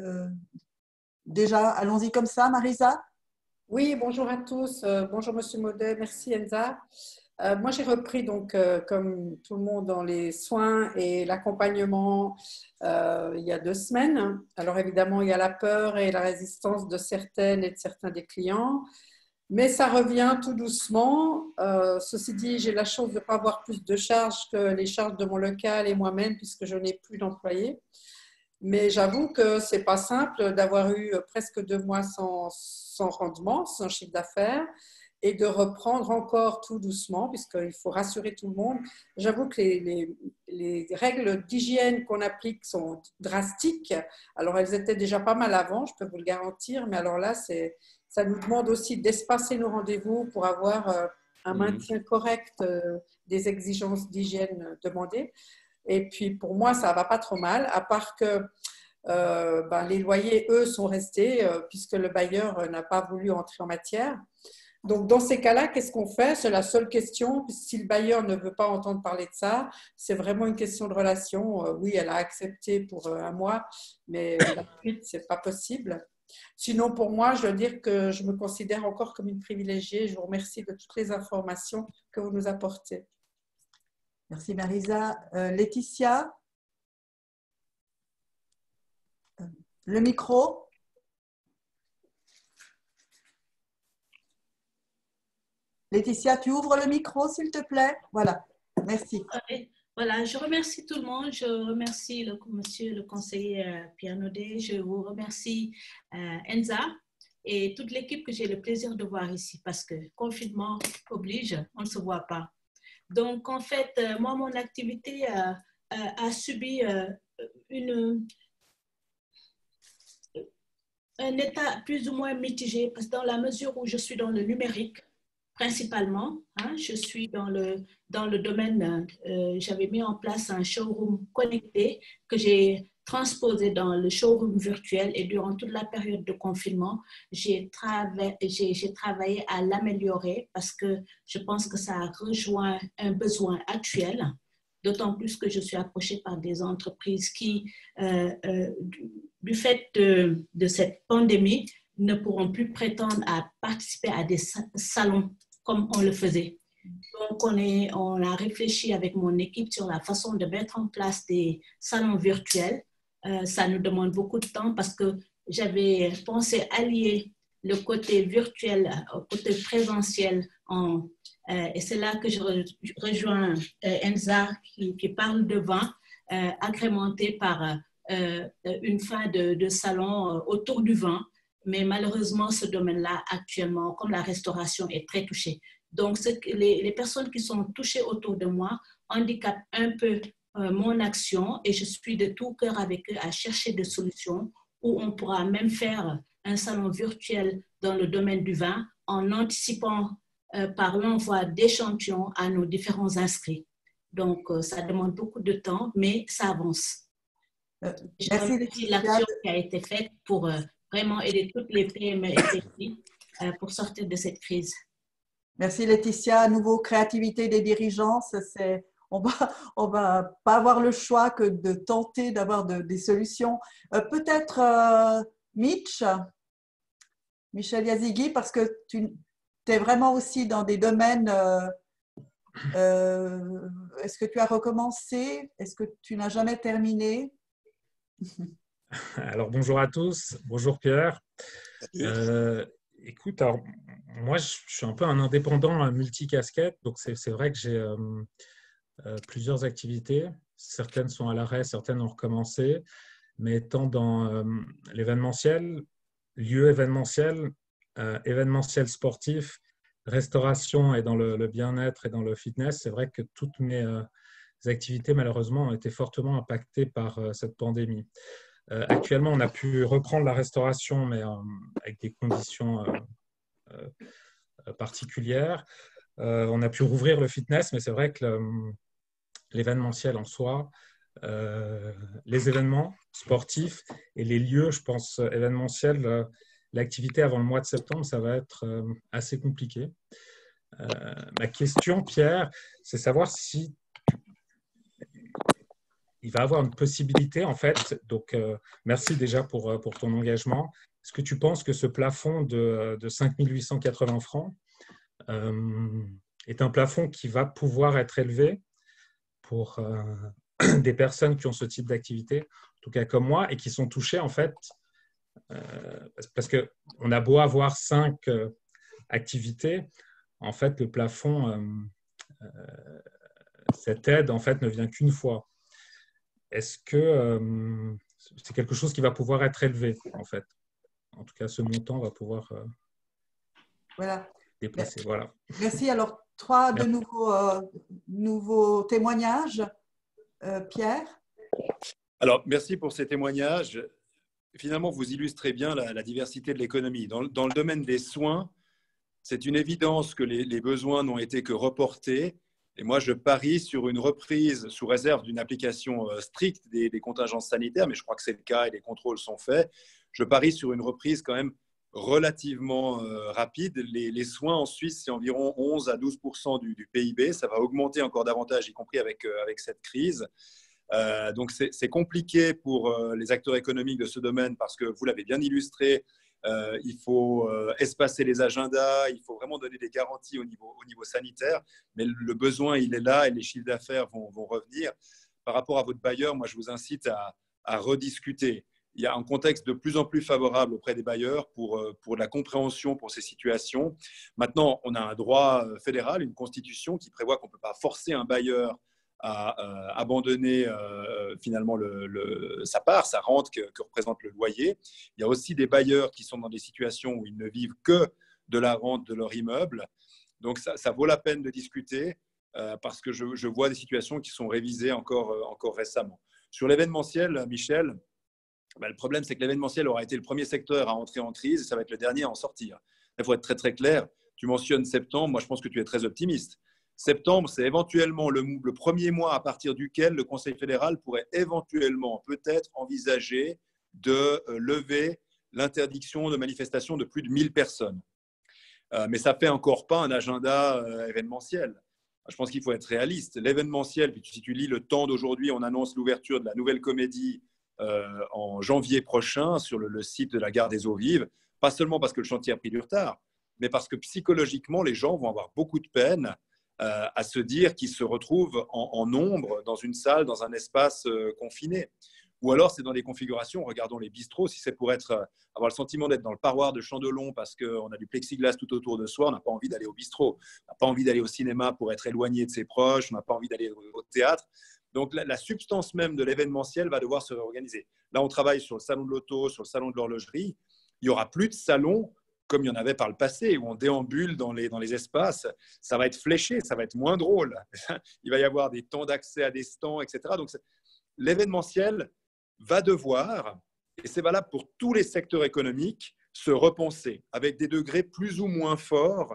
Déjà, allons-y comme ça, Marisa. Oui, bonjour à tous. Bonjour Monsieur Maudet, merci Enza. Moi, j'ai repris donc, comme tout le monde, dans les soins et l'accompagnement il y a 2 semaines. Alors évidemment, il y a la peur et la résistance de certaines et de certains des clients, mais ça revient tout doucement. Ceci dit, j'ai la chance de ne pas avoir plus de charges que les charges de mon local et moi-même, puisque je n'ai plus d'employés. Mais j'avoue que ce n'est pas simple d'avoir eu presque 2 mois sans rendement, sans chiffre d'affaires, et de reprendre encore tout doucement, puisqu'il faut rassurer tout le monde. J'avoue que les règles d'hygiène qu'on applique sont drastiques. Alors, elles étaient déjà pas mal avant, je peux vous le garantir, mais alors là, ça nous demande aussi d'espacer nos rendez-vous pour avoir un maintien correct des exigences d'hygiène demandées. Et puis, pour moi, ça ne va pas trop mal, à part que les loyers, eux, sont restés puisque le bailleur n'a pas voulu entrer en matière. Donc, dans ces cas-là, qu'est-ce qu'on fait? C'est la seule question. Si le bailleur ne veut pas entendre parler de ça, c'est vraiment une question de relation. Oui, elle a accepté pour 1 mois, mais la suite, ce n'est pas possible. Sinon, pour moi, je veux dire que je me considère encore comme une privilégiée. Je vous remercie de toutes les informations que vous nous apportez. Merci Marisa. Laetitia, le micro. Laetitia, tu ouvres le micro, s'il te plaît. Voilà, merci. Voilà, je remercie tout le monde. Je remercie monsieur le conseiller Pierre Naudet. Je vous remercie Enza et toute l'équipe que j'ai le plaisir de voir ici parce que confinement oblige, on ne se voit pas. Donc, en fait, moi, mon activité a subi un état plus ou moins mitigé parce que dans la mesure où je suis dans le numérique, principalement, je suis dans le domaine, j'avais mis en place un showroom connecté que j'ai transposé dans le showroom virtuel et durant toute la période de confinement, j'ai travaillé à l'améliorer parce que je pense que ça a rejoint un besoin actuel, d'autant plus que je suis approchée par des entreprises qui, du fait de cette pandémie, ne pourront plus prétendre à participer à des salons comme on le faisait. Donc, on a réfléchi avec mon équipe sur la façon de mettre en place des salons virtuels. Ça nous demande beaucoup de temps parce que j'avais pensé allier le côté virtuel au côté présentiel. Et c'est là que je rejoins Enza qui parle de vin agrémenté par une fin de salon autour du vin. Mais malheureusement, ce domaine-là, actuellement, comme la restauration est très touchée. Donc, les personnes qui sont touchées autour de moi handicapent un peu mon action et je suis de tout cœur avec eux à chercher des solutions où on pourra même faire un salon virtuel dans le domaine du vin en anticipant par l'envoi d'échantillons à nos différents inscrits. Donc, ça demande beaucoup de temps, mais ça avance. Je remercie l'action qui a été faite pour vraiment aider toutes les PME et PMI pour sortir de cette crise. Merci Laetitia. À nouveau, créativité des dirigeants, on va pas avoir le choix que de tenter d'avoir des solutions. Peut-être Michel Yazigui, parce que tu es vraiment aussi dans des domaines. Est-ce que tu as recommencé? Est-ce que tu n'as jamais terminé? Alors, bonjour à tous. Bonjour Pierre. Écoute, alors, moi, je suis un peu un indépendant multicasquette. Donc, c'est vrai que j'ai plusieurs activités. Certaines sont à l'arrêt, certaines ont recommencé. Mais étant dans l'événementiel, lieu événementiel, événementiel sportif, restauration et dans le bien-être et dans le fitness, c'est vrai que toutes mes activités, malheureusement, ont été fortement impactées par cette pandémie. Actuellement, on a pu reprendre la restauration, mais avec des conditions particulières. On a pu rouvrir le fitness, mais c'est vrai que l'événementiel en soi, les événements sportifs et les lieux, je pense, événementiels, l'activité avant le mois de septembre, ça va être assez compliqué. Ma question, Pierre, c'est savoir si il va avoir une possibilité, en fait. Donc, merci déjà pour ton engagement. Est-ce que tu penses que ce plafond de 5 880 francs est un plafond qui va pouvoir être élevé pour des personnes qui ont ce type d'activité, en tout cas comme moi, et qui sont touchées, en fait, parce qu'on a beau avoir 5 activités, en fait, le plafond, cette aide, en fait, ne vient qu'une fois. Est-ce que c'est quelque chose qui va pouvoir être élevé, en fait? En tout cas, ce montant va pouvoir déplacer. Voilà. Merci. Alors, 3 de nouveaux témoignages. Pierre? Alors, merci pour ces témoignages. Finalement, vous illustrez bien la diversité de l'économie. Dans le domaine des soins, c'est une évidence que les besoins n'ont été que reportés. Et moi, je parie sur une reprise sous réserve d'une application stricte des contingences sanitaires, mais je crois que c'est le cas et les contrôles sont faits. Je parie sur une reprise quand même relativement rapide. Les soins en Suisse, c'est environ 11 à 12% du PIB. Ça va augmenter encore davantage, y compris avec cette crise. Donc, c'est compliqué pour les acteurs économiques de ce domaine parce que vous l'avez bien illustré. Il faut espacer les agendas, il faut vraiment donner des garanties au niveau sanitaire, mais le besoin, il est là et les chiffres d'affaires vont revenir. Par rapport à votre bailleur, moi, je vous incite à rediscuter. Il y a un contexte de plus en plus favorable auprès des bailleurs pour la compréhension pour ces situations. Maintenant, on a un droit fédéral, une constitution qui prévoit qu'on ne peut pas forcer un bailleur à abandonner finalement sa part, sa rente que représente le loyer. Il y a aussi des bailleurs qui sont dans des situations où ils ne vivent que de la rente de leur immeuble. Donc, ça vaut la peine de discuter parce que je vois des situations qui sont révisées encore récemment. Sur l'événementiel, Michel, le problème, c'est que l'événementiel aura été le premier secteur à entrer en crise et ça va être le dernier à en sortir. Il faut être très, très clair. Tu mentionnes septembre. Moi, je pense que tu es très optimiste. Septembre, c'est éventuellement le premier mois à partir duquel le Conseil fédéral pourrait éventuellement, peut-être, envisager de lever l'interdiction de manifestation de plus de 1000 personnes. Mais ça ne fait encore pas un agenda événementiel. Je pense qu'il faut être réaliste. L'événementiel, si tu lis Le Temps d'aujourd'hui, on annonce l'ouverture de la nouvelle comédie en janvier prochain sur le site de la Gare des Eaux Vives, pas seulement parce que le chantier a pris du retard, mais parce que psychologiquement, les gens vont avoir beaucoup de peine à se dire qu'ils se retrouvent en nombre dans une salle, dans un espace confiné. Ou alors, c'est dans des configurations, regardons les bistrots, si c'est pour avoir le sentiment d'être dans le parloir de Chandelon parce qu'on a du plexiglas tout autour de soi, on n'a pas envie d'aller au bistrot, on n'a pas envie d'aller au cinéma pour être éloigné de ses proches, on n'a pas envie d'aller au théâtre. Donc, la substance même de l'événementiel va devoir se réorganiser. Là, on travaille sur le salon de l'auto, sur le salon de l'horlogerie. Il n'y aura plus de salons comme il y en avait par le passé, où on déambule dans les espaces, ça va être fléché, ça va être moins drôle. Il va y avoir des temps d'accès à des stands, etc. Donc, l'événementiel va devoir, et c'est valable pour tous les secteurs économiques, se repenser avec des degrés plus ou moins forts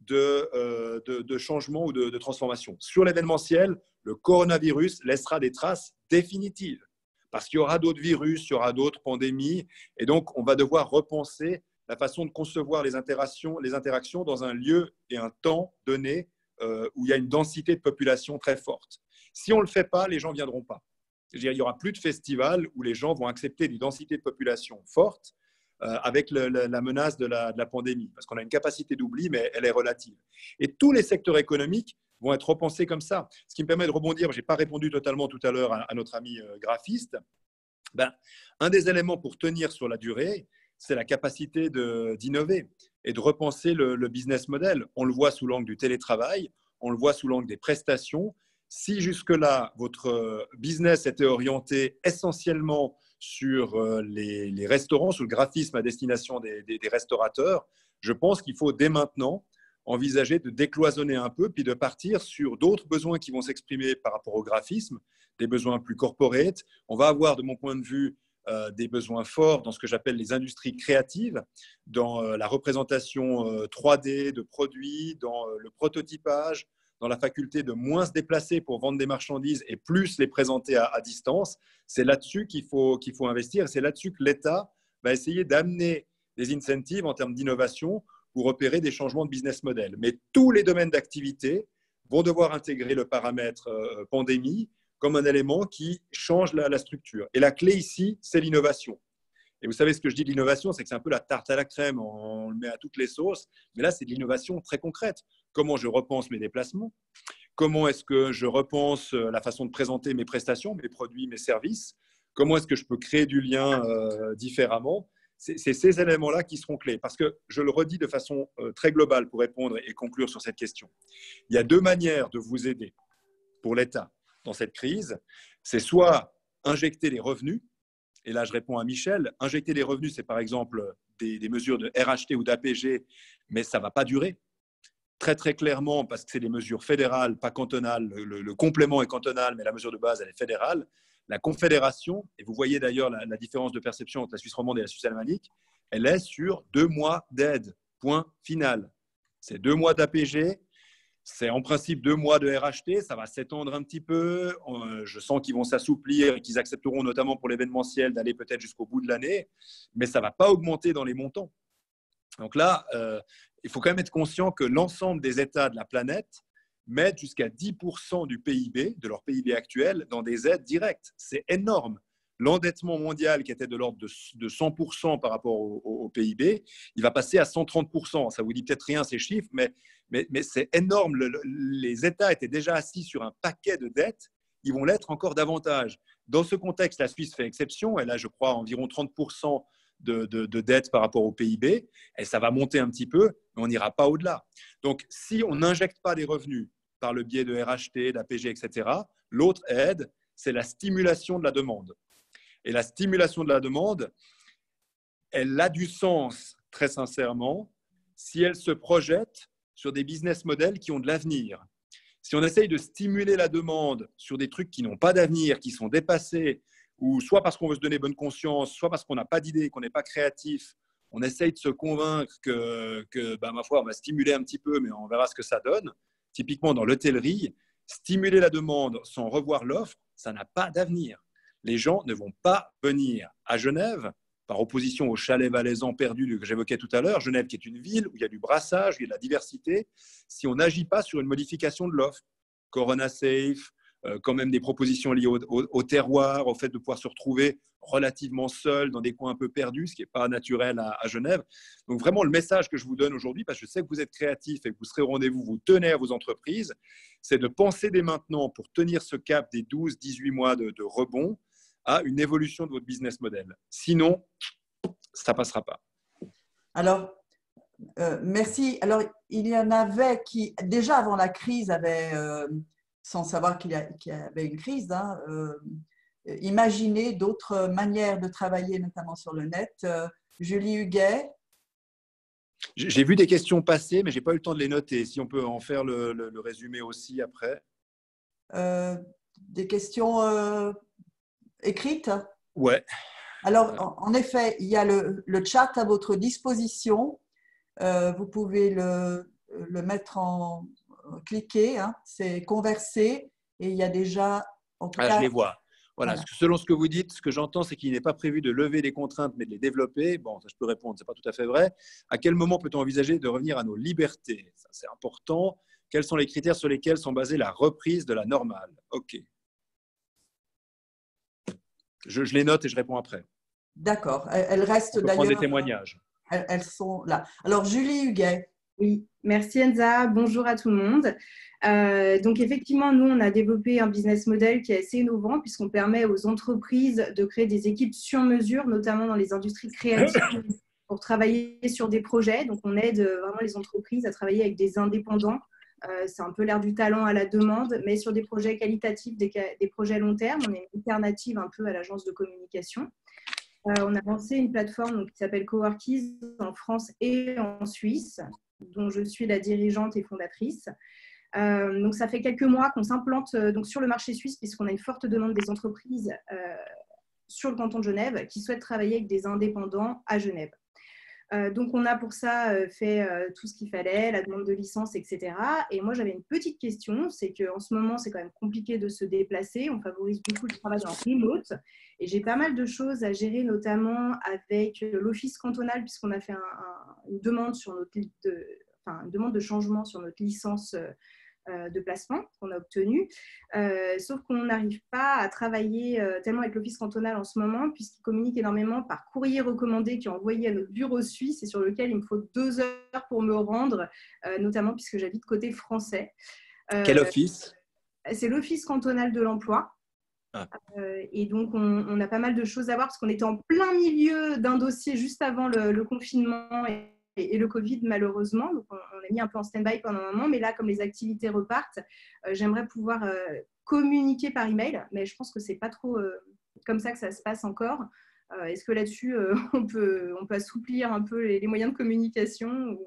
de changement ou de transformation. Sur l'événementiel, le coronavirus laissera des traces définitives parce qu'il y aura d'autres virus, il y aura d'autres pandémies, et donc on va devoir repenser la façon de concevoir les interactions dans un lieu et un temps donné où il y a une densité de population très forte. Si on ne le fait pas, les gens ne viendront pas. Il n'y aura plus de festivals où les gens vont accepter une densité de population forte avec la menace de la pandémie, parce qu'on a une capacité d'oubli, mais elle est relative. Et tous les secteurs économiques vont être repensés comme ça. Ce qui me permet de rebondir, je n'ai pas répondu totalement tout à l'heure à notre ami graphiste. Un des éléments pour tenir sur la durée, c'est la capacité d'innover et de repenser le business model. On le voit sous l'angle du télétravail, on le voit sous l'angle des prestations. Si jusque-là, votre business était orienté essentiellement sur les restaurants, sur le graphisme à destination des restaurateurs, je pense qu'il faut dès maintenant envisager de décloisonner un peu, puis de partir sur d'autres besoins qui vont s'exprimer par rapport au graphisme, des besoins plus corporate. On va avoir, de mon point de vue, des besoins forts dans ce que j'appelle les industries créatives, dans la représentation 3D de produits, dans le prototypage, dans la faculté de moins se déplacer pour vendre des marchandises et plus les présenter à distance. C'est là-dessus qu'il faut investir. C'est là-dessus que l'État va essayer d'amener des incentives en termes d'innovation pour opérer des changements de business model. Mais tous les domaines d'activité vont devoir intégrer le paramètre pandémie comme un élément qui change la structure. Et la clé ici, c'est l'innovation. Et vous savez, ce que je dis de l'innovation, c'est que c'est un peu la tarte à la crème, on le met à toutes les sauces, mais là, c'est de l'innovation très concrète. Comment je repense mes déplacements? Comment est-ce que je repense la façon de présenter mes prestations, mes produits, mes services? Comment est-ce que je peux créer du lien différemment? C'est ces éléments-là qui seront clés. Parce que, je le redis de façon très globale pour répondre et conclure sur cette question. Il y a deux manières de vous aider pour l'État dans cette crise. C'est soit injecter les revenus, et là je réponds à Michel, injecter les revenus, c'est par exemple des mesures de RHT ou d'APG, mais ça ne va pas durer. Très très clairement, parce que c'est des mesures fédérales, pas cantonales, le complément est cantonal, mais la mesure de base, elle est fédérale. La Confédération, et vous voyez d'ailleurs la différence de perception entre la Suisse romande et la Suisse alémanique, elle est sur 2 mois d'aide, point final. C'est 2 mois d'APG, c'est en principe 2 mois de RHT, ça va s'étendre un petit peu. Je sens qu'ils vont s'assouplir et qu'ils accepteront notamment pour l'événementiel d'aller peut-être jusqu'au bout de l'année, mais ça ne va pas augmenter dans les montants. Donc là, il faut quand même être conscient que l'ensemble des États de la planète mettent jusqu'à 10% du PIB, de leur PIB actuel, dans des aides directes. C'est énorme. L'endettement mondial, qui était de l'ordre de 100% par rapport au PIB, il va passer à 130%. Ça vous dit peut-être rien, ces chiffres, mais c'est énorme. Les États étaient déjà assis sur un paquet de dettes. Ils vont l'être encore davantage. Dans ce contexte, la Suisse fait exception. Elle a, je crois, environ 30% de dette par rapport au PIB. Et ça va monter un petit peu, mais on n'ira pas au-delà. Donc, si on n'injecte pas des revenus par le biais de RHT, d'APG, etc., l'autre aide, c'est la stimulation de la demande. Et la stimulation de la demande, elle a du sens, très sincèrement, si elle se projette sur des business models qui ont de l'avenir. Si on essaye de stimuler la demande sur des trucs qui n'ont pas d'avenir, qui sont dépassés, ou soit parce qu'on veut se donner bonne conscience, soit parce qu'on n'a pas d'idée, qu'on n'est pas créatif, on essaye de se convaincre que ma foi, on va stimuler un petit peu, mais on verra ce que ça donne. Typiquement, dans l'hôtellerie, stimuler la demande sans revoir l'offre, ça n'a pas d'avenir. Les gens ne vont pas venir à Genève, par opposition au chalet valaisan perdu que j'évoquais tout à l'heure. Genève qui est une ville où il y a du brassage, où il y a de la diversité, si on n'agit pas sur une modification de l'offre. Corona Safe, quand même des propositions liées au terroir, au fait de pouvoir se retrouver relativement seul dans des coins un peu perdus, ce qui n'est pas naturel à Genève. Donc vraiment, le message que je vous donne aujourd'hui, parce que je sais que vous êtes créatifs et que vous serez au rendez-vous, vous tenez à vos entreprises, c'est de penser dès maintenant pour tenir ce cap des 12-18 mois de rebond à une évolution de votre business model. Sinon, ça ne passera pas. Alors, merci. Alors, il y en avait qui, déjà avant la crise, avaient, sans savoir qu'il y avait une crise, imaginé d'autres manières de travailler, notamment sur le net. Julie Huguet. J'ai vu des questions passer, mais je n'ai pas eu le temps de les noter. Si on peut en faire le résumé aussi après. Des questions écrites? Ouais. Alors, en effet, il y a le chat à votre disposition. Vous pouvez le mettre en cliquer, hein, c'est converser, et il y a déjà, en tout cas… Je les vois. Voilà. Selon ce que vous dites, ce que j'entends, c'est qu'il n'est pas prévu de lever les contraintes, mais de les développer. Bon, ça, je peux répondre, ce n'est pas tout à fait vrai. À quel moment peut-on envisager de revenir à nos libertés? Ça, c'est important. Quels sont les critères sur lesquels sont basées la reprise de la normale? OK. Je les note et je réponds après. D'accord. Elles restent d'ailleurs… prendre des témoignages. Elles sont là. Alors, Julie Huguet. Oui, merci Enza. Bonjour à tout le monde. Donc effectivement, nous, on a développé un business model qui est assez innovant puisqu'on permet aux entreprises de créer des équipes sur mesure, notamment dans les industries créatives, pour travailler sur des projets. Donc on aide vraiment les entreprises à travailler avec des indépendants. C'est un peu l'air du talent à la demande, mais sur des projets qualitatifs, des projets long terme. On est une alternative un peu à l'agence de communication. On a lancé une plateforme qui s'appelle Coworkies en France et en Suisse, dont je suis la dirigeante et fondatrice. Donc, ça fait quelques mois qu'on s'implante sur le marché suisse, puisqu'on a une forte demande des entreprises sur le canton de Genève qui souhaitent travailler avec des indépendants à Genève. Donc, on a pour ça fait tout ce qu'il fallait, la demande de licence, etc. Et moi, j'avais une petite question, c'est qu'en ce moment, c'est quand même compliqué de se déplacer. On favorise beaucoup le travail en remote. Et j'ai pas mal de choses à gérer, notamment avec l'office cantonal, puisqu'on a fait une demande sur une demande de changement sur notre licence de placement qu'on a obtenue. Sauf qu'on n'arrive pas à travailler tellement avec l'office cantonal en ce moment, puisqu'il communique énormément par courrier recommandé qui est envoyé à notre bureau suisse et sur lequel il me faut 2 heures pour me rendre, notamment puisque j'habite côté français. Quel office? C'est l'office cantonal de l'emploi. Et donc, on a pas mal de choses à voir parce qu'on était en plein milieu d'un dossier juste avant le confinement et le Covid, malheureusement. Donc, on a mis un peu en stand-by pendant un moment. Mais là, comme les activités repartent, j'aimerais pouvoir communiquer par email. Mais je pense que ce n'est pas trop comme ça que ça se passe encore. Est-ce que là-dessus, on peut assouplir un peu les moyens de communication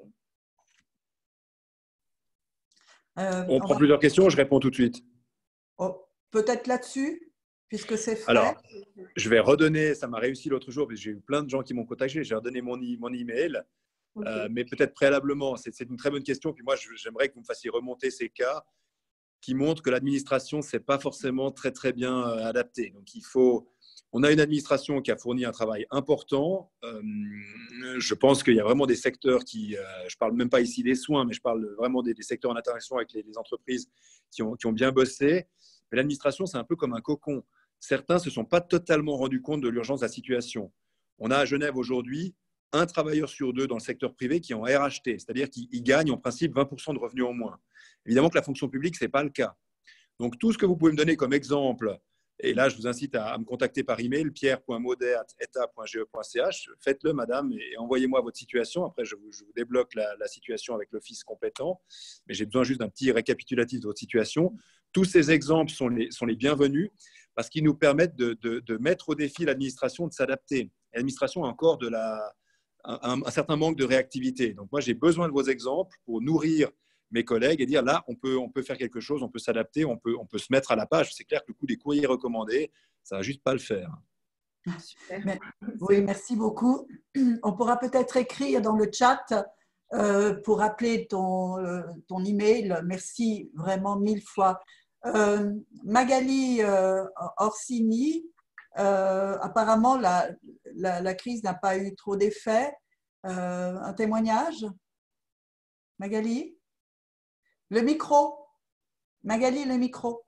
On prend plusieurs questions, je réponds tout de suite. Peut-être là-dessus, puisque c'est fait. Alors, je vais redonner, ça m'a réussi l'autre jour, parce que j'ai eu plein de gens qui m'ont contacté, j'ai redonné mon email. Okay. Mais peut-être préalablement, c'est une très bonne question. Puis moi, j'aimerais que vous me fassiez remonter ces cas qui montrent que l'administration, ce n'est pas forcément très, très bien adapté. Donc, on a une administration qui a fourni un travail important. Je pense qu'il y a vraiment des secteurs je ne parle même pas ici des soins, mais je parle vraiment des secteurs en interaction avec les entreprises qui ont bien bossé. Mais l'administration, c'est un peu comme un cocon. Certains ne se sont pas totalement rendus compte de l'urgence de la situation. On a à Genève aujourd'hui un travailleur sur 2 dans le secteur privé qui est en RHT, c'est-à-dire qu'il gagne en principe 20% de revenus en moins. Évidemment que la fonction publique, ce n'est pas le cas. Donc, tout ce que vous pouvez me donner comme exemple, et là, je vous incite à me contacter par email, pierre.maudet@eta.ge.ch. Faites-le, madame, et envoyez-moi votre situation. Après, je vous débloque la situation avec l'office compétent. Mais j'ai besoin juste d'un petit récapitulatif de votre situation. Tous ces exemples sont les bienvenus parce qu'ils nous permettent de mettre au défi l'administration de s'adapter. L'administration a encore un certain manque de réactivité. Donc, moi, j'ai besoin de vos exemples pour nourrir mes collègues et dire là, on peut faire quelque chose, on peut s'adapter, on peut se mettre à la page. C'est clair que le coup des courriers recommandés, ça ne va juste pas le faire. Super. Oui, merci beaucoup. On pourra peut-être écrire dans le chat pour rappeler ton email. Merci vraiment 1000 fois. Magali Orsini, apparemment, la crise n'a pas eu trop d'effet. Un témoignage? Magali? Le micro. Magali, le micro.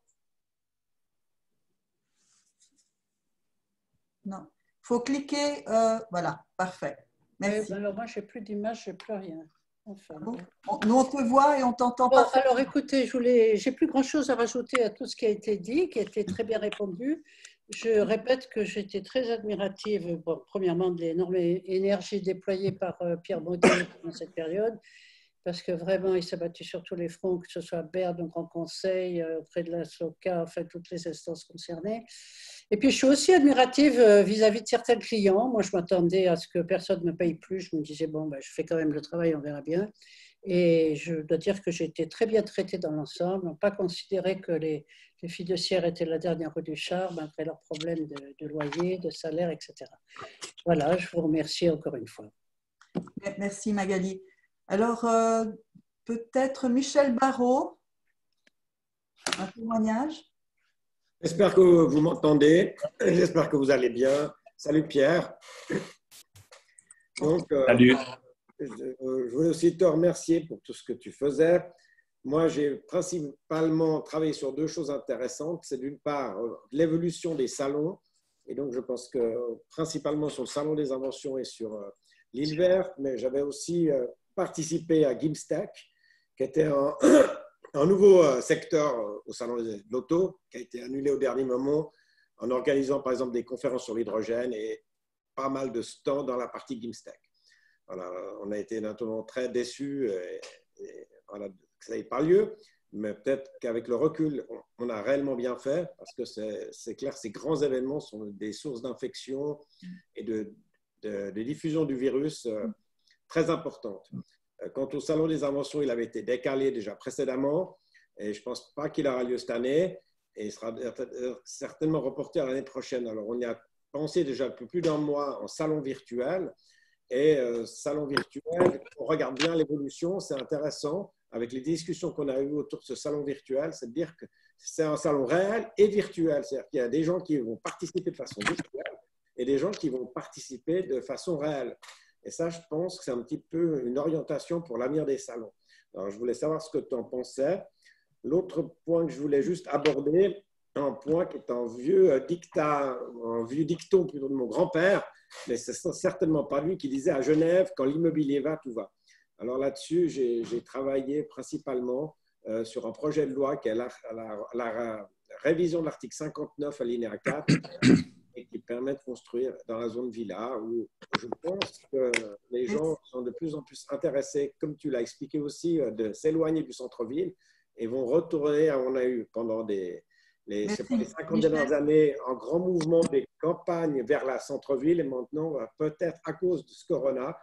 Non. Il faut cliquer. Voilà, parfait. Merci. Alors, moi, je n'ai plus d'image, je n'ai plus rien. Enfin, bon. Nous, on te voit et on t'entend pas. Alors, écoutez, j'ai plus grand-chose à rajouter à tout ce qui a été dit, qui a été très bien répondu. Je répète que j'étais très admirative, premièrement, de l'énorme énergie déployée par Pierre Maudet dans cette période, parce que vraiment, il s'est battu sur tous les fronts, que ce soit à Berne, au Grand Conseil, auprès de la SOCA, enfin, toutes les instances concernées. Et puis, je suis aussi admirative vis-à-vis de certains clients. Moi, je m'attendais à ce que personne ne me paye plus. Je me disais, bon, ben, je fais quand même le travail, on verra bien. Et je dois dire que j'ai été très bien traitée dans l'ensemble. On n'a pas considéré que les fiduciaires étaient la dernière roue du char, malgré leurs problèmes de loyer, de salaire, etc. Voilà, je vous remercie encore une fois. Merci Magali. Alors, peut-être Michel Barrault, un témoignage. J'espère que vous m'entendez. J'espère que vous allez bien. Salut Pierre. Donc, Salut. Je voulais aussi te remercier pour tout ce que tu faisais. Moi, j'ai principalement travaillé sur deux choses intéressantes. C'est d'une part l'évolution des salons. Et donc, je pense que principalement sur le Salon des Inventions et sur l'île verte, mais j'avais aussi participé à Gimstech, qui était un nouveau secteur au Salon de l'auto, qui a été annulé au dernier moment en organisant par exemple des conférences sur l'hydrogène et pas mal de stands dans la partie Gimstech. Voilà, on a été naturellement très déçus et voilà, que ça n'ait pas lieu, mais peut-être qu'avec le recul, on a réellement bien fait parce que c'est clair, ces grands événements sont des sources d'infection et de diffusion du virus très importantes. Quant au Salon des Inventions, il avait été décalé déjà précédemment et je ne pense pas qu'il aura lieu cette année et il sera certainement reporté à l'année prochaine. Alors, on y a pensé déjà depuis plus d'un mois en salon virtuel. Et salon virtuel, on regarde bien l'évolution, c'est intéressant. Avec les discussions qu'on a eues autour de ce salon virtuel, c'est de dire que c'est un salon réel et virtuel. C'est-à-dire qu'il y a des gens qui vont participer de façon virtuelle et des gens qui vont participer de façon réelle. Et ça, je pense que c'est un petit peu une orientation pour l'avenir des salons. Alors, je voulais savoir ce que tu en pensais. L'autre point que je voulais juste aborder, un point qui est un vieux dicton plutôt de mon grand-père, mais ce n'est certainement pas lui qui disait à Genève, quand l'immobilier va, tout va. Alors là-dessus, j'ai travaillé principalement sur un projet de loi qui est la révision de l'article 59 alinéa 4 et qui permet de construire dans la zone villa où je pense que les gens sont de plus en plus intéressés, comme tu l'as expliqué aussi, de s'éloigner du centre-ville et vont retourner, on a eu pendant les 50 dernières années, un grand mouvement des campagnes vers la centre-ville et maintenant, peut-être à cause de ce corona,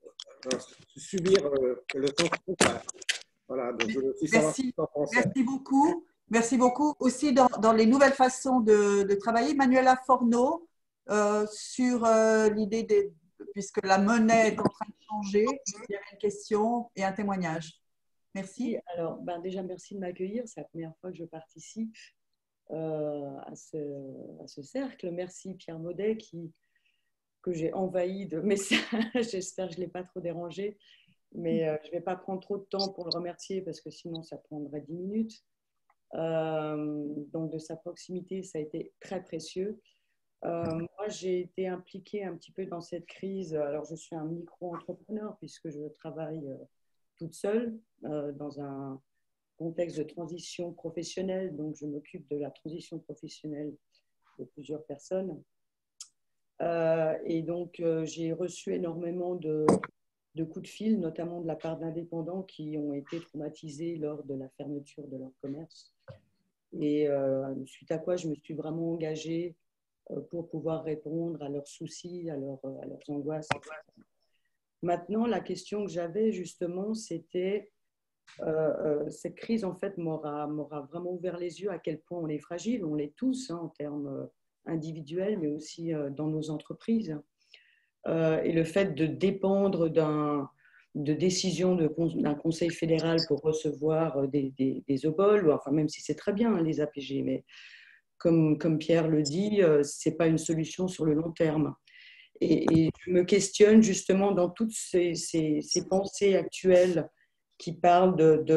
subir le centre-ville. Voilà, donc je veux aussi savoir ce que tu en pensais. Merci beaucoup. Merci beaucoup. Aussi, dans les nouvelles façons de travailler, Manuela Forno, sur l'idée, puisque la monnaie est en train de changer, il y avait une question et un témoignage. Merci. Alors, déjà, merci de m'accueillir. C'est la première fois que je participe à ce cercle. Merci Pierre Maudet que j'ai envahi de messages. J'espère que je ne l'ai pas trop dérangé, mais je ne vais pas prendre trop de temps pour le remercier parce que sinon ça prendrait 10 minutes. Donc de sa proximité, ça a été très précieux. Moi, j'ai été impliquée un petit peu dans cette crise. Alors, je suis un micro-entrepreneur puisque je travaille toute seule dans un contexte de transition professionnelle, donc je m'occupe de la transition professionnelle de plusieurs personnes. Et donc, j'ai reçu énormément de coups de fil, notamment de la part d'indépendants qui ont été traumatisés lors de la fermeture de leur commerce. Et suite à quoi je me suis vraiment engagée pour pouvoir répondre à leurs soucis, à leurs angoisses, etc. Maintenant, la question que j'avais justement, c'était cette crise, en fait, m'aura vraiment ouvert les yeux à quel point on est fragile. On l'est tous en termes individuels, mais aussi dans nos entreprises. Et le fait de dépendre de décisions d'un conseil fédéral pour recevoir des oboles, enfin, même si c'est très bien, hein, les APG, mais comme Pierre le dit, ce n'est pas une solution sur le long terme. Et je me questionne justement dans toutes ces pensées actuelles qui parlent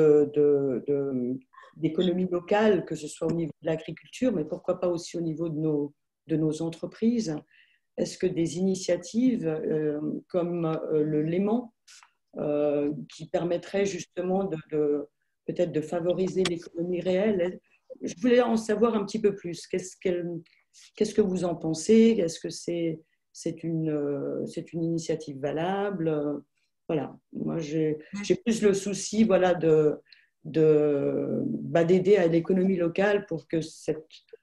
d'économie locale, que ce soit au niveau de l'agriculture, mais pourquoi pas aussi au niveau de nos entreprises. Est-ce que des initiatives comme le Léman, qui permettraient justement peut-être de favoriser l'économie réelle, je voulais en savoir un petit peu plus. Qu'est-ce que vous en pensez? Est-ce que c'est une initiative valable? Voilà, moi j'ai plus le souci voilà, d'aider à l'économie locale pour que cette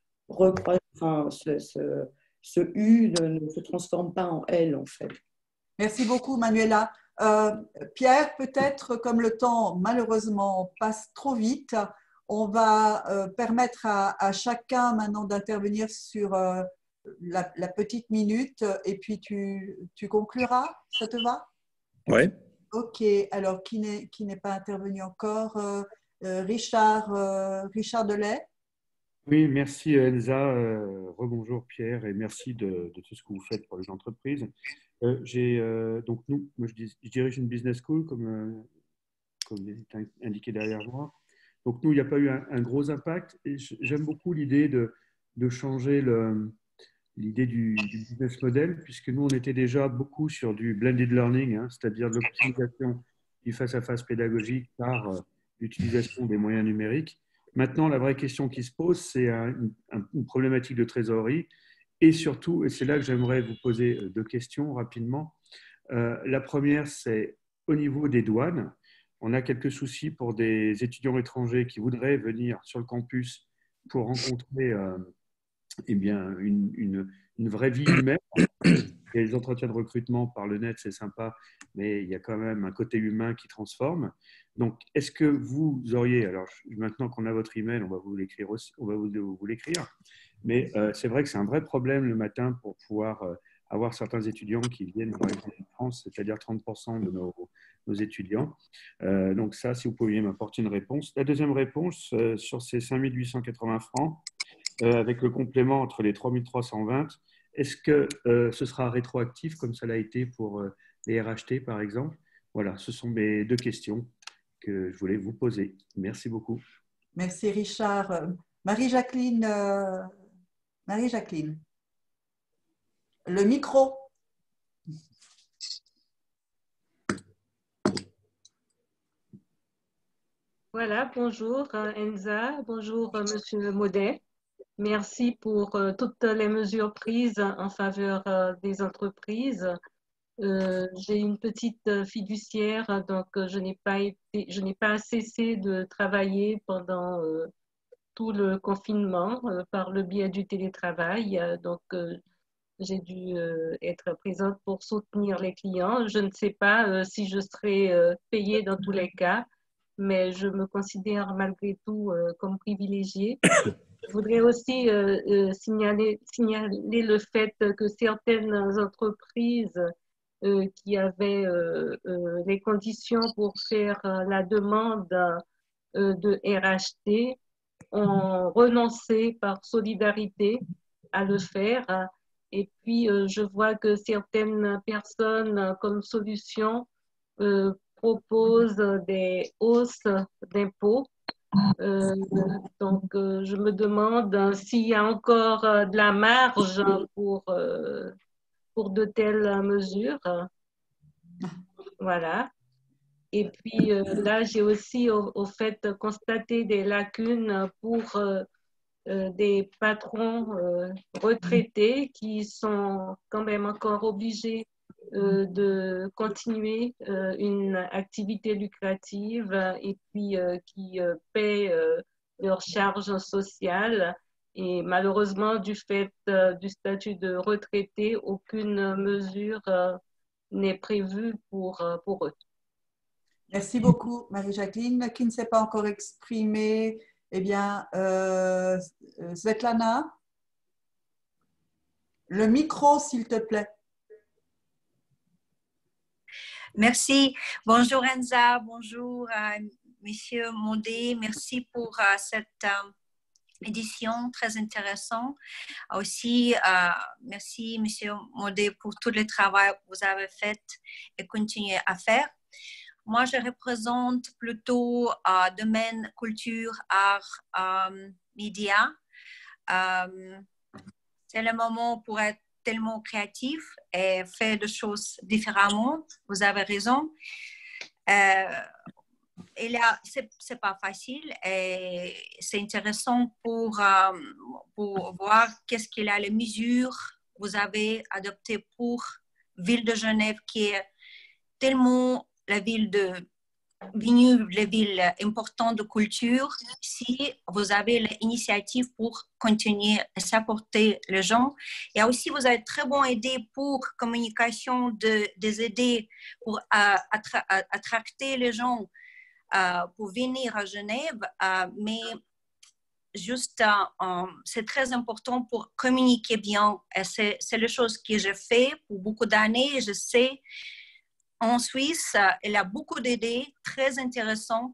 ce U ne se transforme pas en L en fait. Merci beaucoup, Manuela. Pierre, peut-être comme le temps malheureusement passe trop vite, on va permettre à chacun maintenant d'intervenir sur la petite minute et puis tu concluras, ça te va? Oui. Ok, alors qui n'est pas intervenu encore? Richard Delay. Oui, merci Elsa. Rebonjour Pierre et merci de tout ce que vous faites pour les entreprises. Donc moi je dirige une business school comme il est indiqué derrière moi. Donc nous, il n'y a pas eu un gros impact et j'aime beaucoup l'idée de changer l'idée du business model puisque nous, on était déjà beaucoup sur du blended learning, hein, c'est-à-dire l'optimisation du face-à-face pédagogique par l'utilisation des moyens numériques. Maintenant, la vraie question qui se pose, c'est une problématique de trésorerie et surtout, et c'est là que j'aimerais vous poser deux questions rapidement. La première, c'est au niveau des douanes. On a quelques soucis pour des étudiants étrangers qui voudraient venir sur le campus pour rencontrer eh bien, une vraie vie humaine. Et les entretiens de recrutement par le net, c'est sympa, mais il y a quand même un côté humain qui transforme. Donc, est-ce que vous auriez, alors maintenant qu'on a votre email, on va vous l'écrire aussi, on va vous l'écrire, mais c'est vrai que c'est un vrai problème le matin pour pouvoir avoir certains étudiants qui viennent par exemple de France, c'est-à-dire 30% de nos étudiants. Donc ça, si vous pouviez m'apporter une réponse. La deuxième réponse, sur ces 5 880 francs, avec le complément entre les 3 320, est-ce que ce sera rétroactif comme ça l'a été pour les RHT par exemple? Voilà, ce sont mes deux questions que je voulais vous poser. Merci beaucoup. Merci Richard. Marie-Jacqueline, le micro. Voilà, bonjour Enza, bonjour Monsieur Maudet. Merci pour toutes les mesures prises en faveur des entreprises. J'ai une petite fiduciaire, donc je n'ai pas cessé de travailler pendant tout le confinement par le biais du télétravail. Donc j'ai dû être présente pour soutenir les clients. Je ne sais pas si je serai payée dans tous les cas, mais je me considère malgré tout comme privilégiée. Je voudrais aussi signaler le fait que certaines entreprises qui avaient les conditions pour faire la demande de RHT ont renoncé par solidarité à le faire. Et puis, je vois que certaines personnes, comme solution, proposent des hausses d'impôts. Donc, je me demande s'il y a encore de la marge pour de telles mesures. Voilà. Et puis là, j'ai aussi au fait constaté des lacunes pour des patrons retraités qui sont quand même encore obligés de continuer une activité lucrative et puis qui paient leurs charges sociales. Et malheureusement, du fait du statut de retraité, aucune mesure n'est prévue pour eux. Merci beaucoup, Marie-Jacqueline. Qui ne s'est pas encore exprimée? Eh bien, Svetlana, le micro, s'il te plaît. Merci. Bonjour Enza, bonjour Monsieur Maudet. Merci pour cette édition très intéressante. Aussi, merci Monsieur Maudet pour tout le travail que vous avez fait et continuez à faire. Moi, je représente plutôt domaine culture, art, médias. C'est le moment pour être tellement créatif et faire des choses différemment. Vous avez raison. Et là, c'est pas facile et c'est intéressant pour voir qu'est-ce qu'il y a les mesures que vous avez adoptées pour Ville de Genève qui est tellement la ville de Vignoble, les villes importantes de culture, si vous avez l'initiative pour continuer à supporter les gens. Et aussi, vous avez très bon idée pour communication des idées pour attracter les gens pour venir à Genève. Mais juste, c'est très important pour communiquer bien. C'est la chose que j'ai fait pour beaucoup d'années. Je sais, en Suisse, il y a beaucoup d'idées très intéressantes,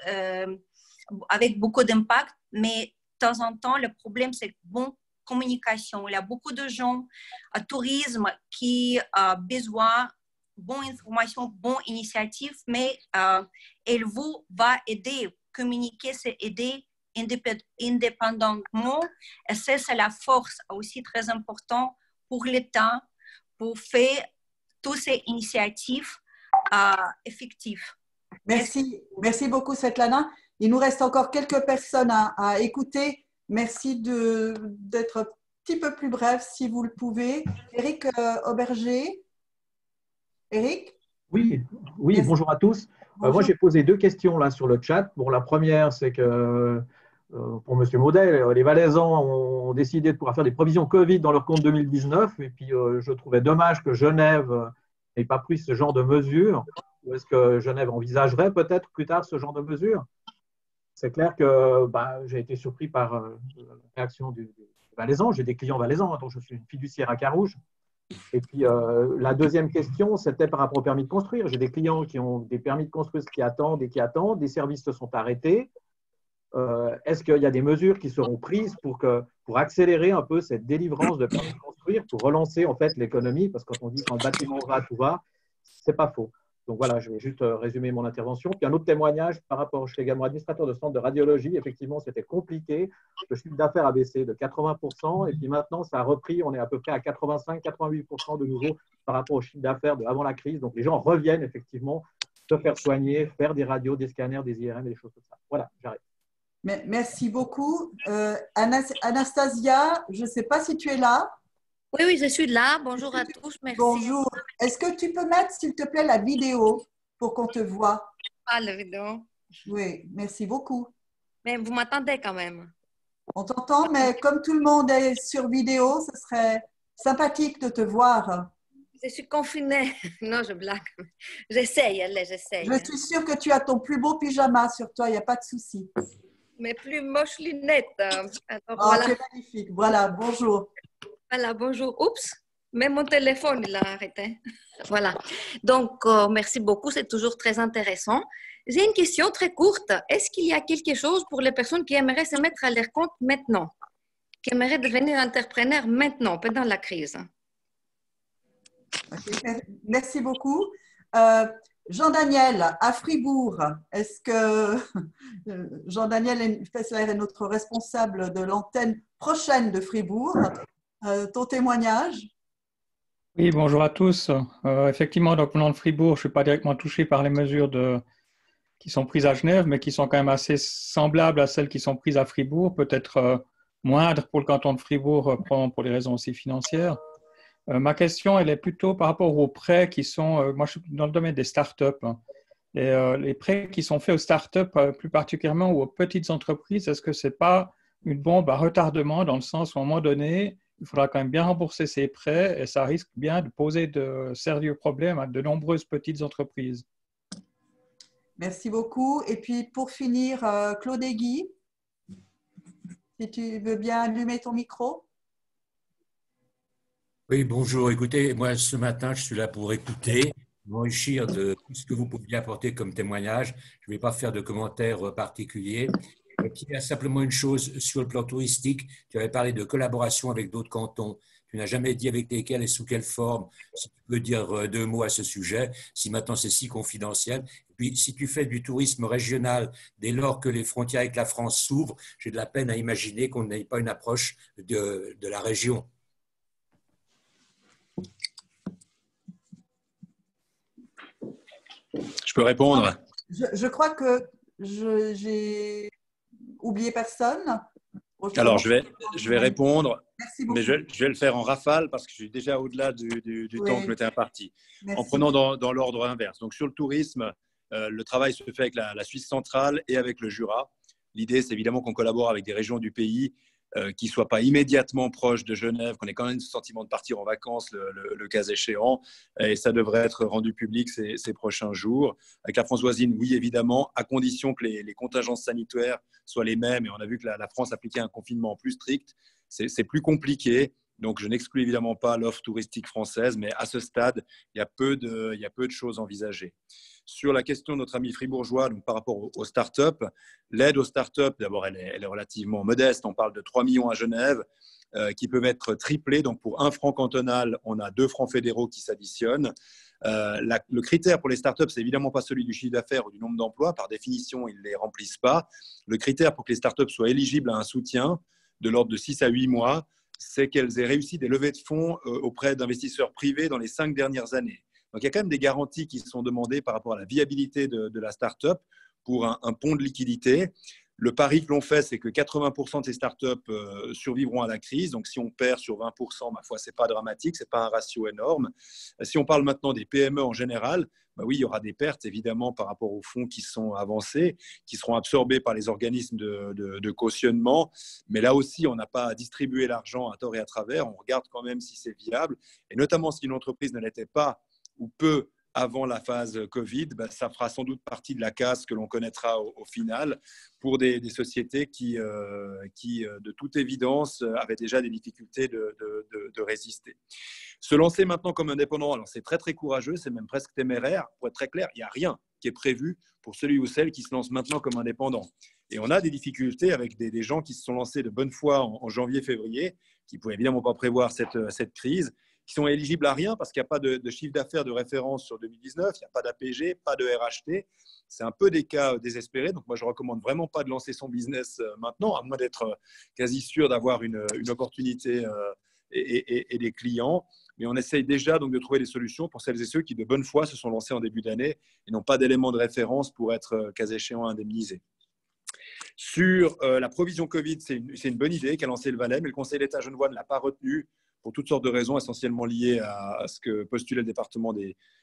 avec beaucoup d'impact, mais de temps en temps, le problème, c'est bonne communication. Il y a beaucoup de gens au tourisme qui ont besoin de bonnes informations, bonnes initiatives, mais il vous va aider, communiquer ces idées indépendamment. Et c'est la force aussi très importante pour l'État pour faire toutes ces initiatives effectives. Merci. Merci beaucoup, Svetlana. Il nous reste encore quelques personnes à écouter. Merci d'être un petit peu plus bref, si vous le pouvez. Éric Auberger. Éric? Oui, bonjour à tous. Bonjour. Moi, j'ai posé 2 questions là sur le chat. Bon, la première, c'est que pour M. Maudet, les Valaisans ont décidé de pouvoir faire des provisions Covid dans leur compte 2019. Et puis, je trouvais dommage que Genève n'ait pas pris ce genre de mesures. Ou est-ce que Genève envisagerait peut-être plus tard ce genre de mesures? C'est clair que j'ai été surpris par la réaction du Valaisan. J'ai des clients valaisans, donc je suis une fiduciaire à Carouge. Et puis, la deuxième question, c'était par rapport au permis de construire. J'ai des clients qui ont des permis de construire qui attendent et qui attendent. Des services se sont arrêtés. Est-ce qu'il y a des mesures qui seront prises pour accélérer un peu cette délivrance de permis de construire, pour relancer en fait l'économie? Parce que quand on dit quand le bâtiment va, tout va, c'est pas faux. Donc voilà, je vais juste résumer mon intervention. Puis un autre témoignage par rapport, je suis également administrateur de centre de radiologie. Effectivement, c'était compliqué. Le chiffre d'affaires a baissé de 80%. Et puis maintenant, ça a repris. On est à peu près à 85-88% de nouveau par rapport au chiffre d'affaires avant la crise. Donc les gens reviennent effectivement se faire soigner, faire des radios, des scanners, des IRM, des choses comme ça. Voilà, j'arrête. Merci beaucoup. Anastasia, je ne sais pas si tu es là. Oui, je suis là. Bonjour à tous. Merci. Bonjour. Est-ce que tu peux mettre, s'il te plaît, la vidéo pour qu'on te voit? Ah, la vidéo. Oui, merci beaucoup. Mais vous m'entendez quand même? On t'entend, mais comme tout le monde est sur vidéo, ce serait sympathique de te voir. Je suis confinée. Non, je blague. J'essaye, allez, j'essaye. Je suis sûre que tu as ton plus beau pyjama sur toi, il n'y a pas de souci. Mes plus moches lunettes. Alors, voilà. C'est magnifique. Voilà, bonjour. Voilà, bonjour. Oups, même mon téléphone, il a arrêté. Voilà. Donc, merci beaucoup. C'est toujours très intéressant. J'ai une question très courte. Est-ce qu'il y a quelque chose pour les personnes qui aimeraient se mettre à leur compte maintenant, qui aimeraient devenir entrepreneurs maintenant, pendant la crise? Okay. Merci beaucoup. Jean-Daniel, à Fribourg, est-ce que Jean-Daniel Fessler est notre responsable de l'antenne prochaine de Fribourg? Ton témoignage? Oui, bonjour à tous. Effectivement, donc venant de Fribourg, je ne suis pas directement touché par les mesures qui sont prises à Genève, mais qui sont quand même assez semblables à celles qui sont prises à Fribourg, peut-être moindres pour le canton de Fribourg, pour des raisons aussi financières. Ma question, elle est plutôt par rapport aux prêts qui sont, moi je suis dans le domaine des startups, et les prêts qui sont faits aux startups, plus particulièrement ou aux petites entreprises, est-ce que ce n'est pas une bombe à retardement dans le sens où à un moment donné, il faudra quand même bien rembourser ces prêts et ça risque bien de poser de sérieux problèmes à de nombreuses petites entreprises. Merci beaucoup. Et puis pour finir, Claude Guy, si tu veux bien allumer ton micro. Oui, bonjour. Écoutez, moi ce matin, je suis là pour écouter, m'enrichir de tout ce que vous pouviez apporter comme témoignage. Je ne vais pas faire de commentaires particuliers. Il y a simplement une chose sur le plan touristique. Tu avais parlé de collaboration avec d'autres cantons. Tu n'as jamais dit avec lesquels et sous quelle forme. Si tu peux dire 2 mots à ce sujet, si maintenant c'est si confidentiel. Et puis, si tu fais du tourisme régional, dès lors que les frontières avec la France s'ouvrent, j'ai de la peine à imaginer qu'on n'ait pas une approche de la région. Je peux répondre? Je crois que j'ai oublié personne. Alors, je vais répondre. Merci beaucoup. Mais je vais le faire en rafale parce que je suis déjà au-delà du temps que je m'étais imparti. Merci. En prenant dans l'ordre inverse. Donc, sur le tourisme, le travail se fait avec la Suisse centrale et avec le Jura. L'idée, c'est évidemment qu'on collabore avec des régions du pays qui ne soient pas immédiatement proches de Genève, qu'on ait quand même ce sentiment de partir en vacances le cas échéant. Et ça devrait être rendu public ces prochains jours. Avec la France voisine, oui, évidemment, à condition que les contingences sanitaires soient les mêmes. Et on a vu que la France appliquait un confinement plus strict. C'est plus compliqué. Donc, je n'exclus évidemment pas l'offre touristique française, mais à ce stade, il y a peu de choses envisagées. Sur la question de notre ami fribourgeois, donc par rapport aux startups, l'aide aux startups, d'abord, elle est relativement modeste. On parle de 3 millions à Genève qui peuvent être triplés. Donc, pour 1 franc cantonal, on a 2 francs fédéraux qui s'additionnent. Le critère pour les startups, c'est évidemment pas celui du chiffre d'affaires ou du nombre d'emplois. Par définition, ils ne les remplissent pas. Le critère pour que les startups soient éligibles à un soutien de l'ordre de 6 à 8 mois, c'est qu'elles aient réussi des levées de fonds auprès d'investisseurs privés dans les 5 dernières années. Donc, il y a quand même des garanties qui sont demandées par rapport à la viabilité de la start-up pour un pont de liquidité. Le pari que l'on fait, c'est que 80% de ces startups survivront à la crise. Donc, si on perd sur 20%, ma foi, ce n'est pas dramatique, ce n'est pas un ratio énorme. Si on parle maintenant des PME en général, bah oui, il y aura des pertes, évidemment, par rapport aux fonds qui sont avancés, qui seront absorbés par les organismes de cautionnement. Mais là aussi, on n'a pas à distribuer l'argent à tort et à travers. On regarde quand même si c'est viable. Et notamment, si une entreprise ne l'était pas ou peu avant la phase Covid, ben, ça fera sans doute partie de la casse que l'on connaîtra au final pour des sociétés qui, de toute évidence, avaient déjà des difficultés de résister. Se lancer maintenant comme indépendant, alors c'est très très courageux, c'est même presque téméraire. Pour être très clair, il n'y a rien qui est prévu pour celui ou celle qui se lance maintenant comme indépendant. Et on a des difficultés avec des gens qui se sont lancés de bonne foi en janvier-février, qui ne pouvaient évidemment pas prévoir cette crise, qui sont éligibles à rien parce qu'il n'y a pas de chiffre d'affaires de référence sur 2019, il n'y a pas d'APG, pas de RHT. C'est un peu des cas désespérés. Donc, moi, je ne recommande vraiment pas de lancer son business maintenant, à moins d'être quasi sûr d'avoir une opportunité et des clients. Mais on essaye déjà donc, de trouver des solutions pour celles et ceux qui, de bonne foi, se sont lancés en début d'année et n'ont pas d'éléments de référence pour être, cas échéant, indemnisés. Sur la provision Covid, c'est une bonne idée qu'a lancé le Valais, mais le Conseil d'État genevois ne l'a pas retenu pour toutes sortes de raisons, essentiellement liées à ce que postulait le département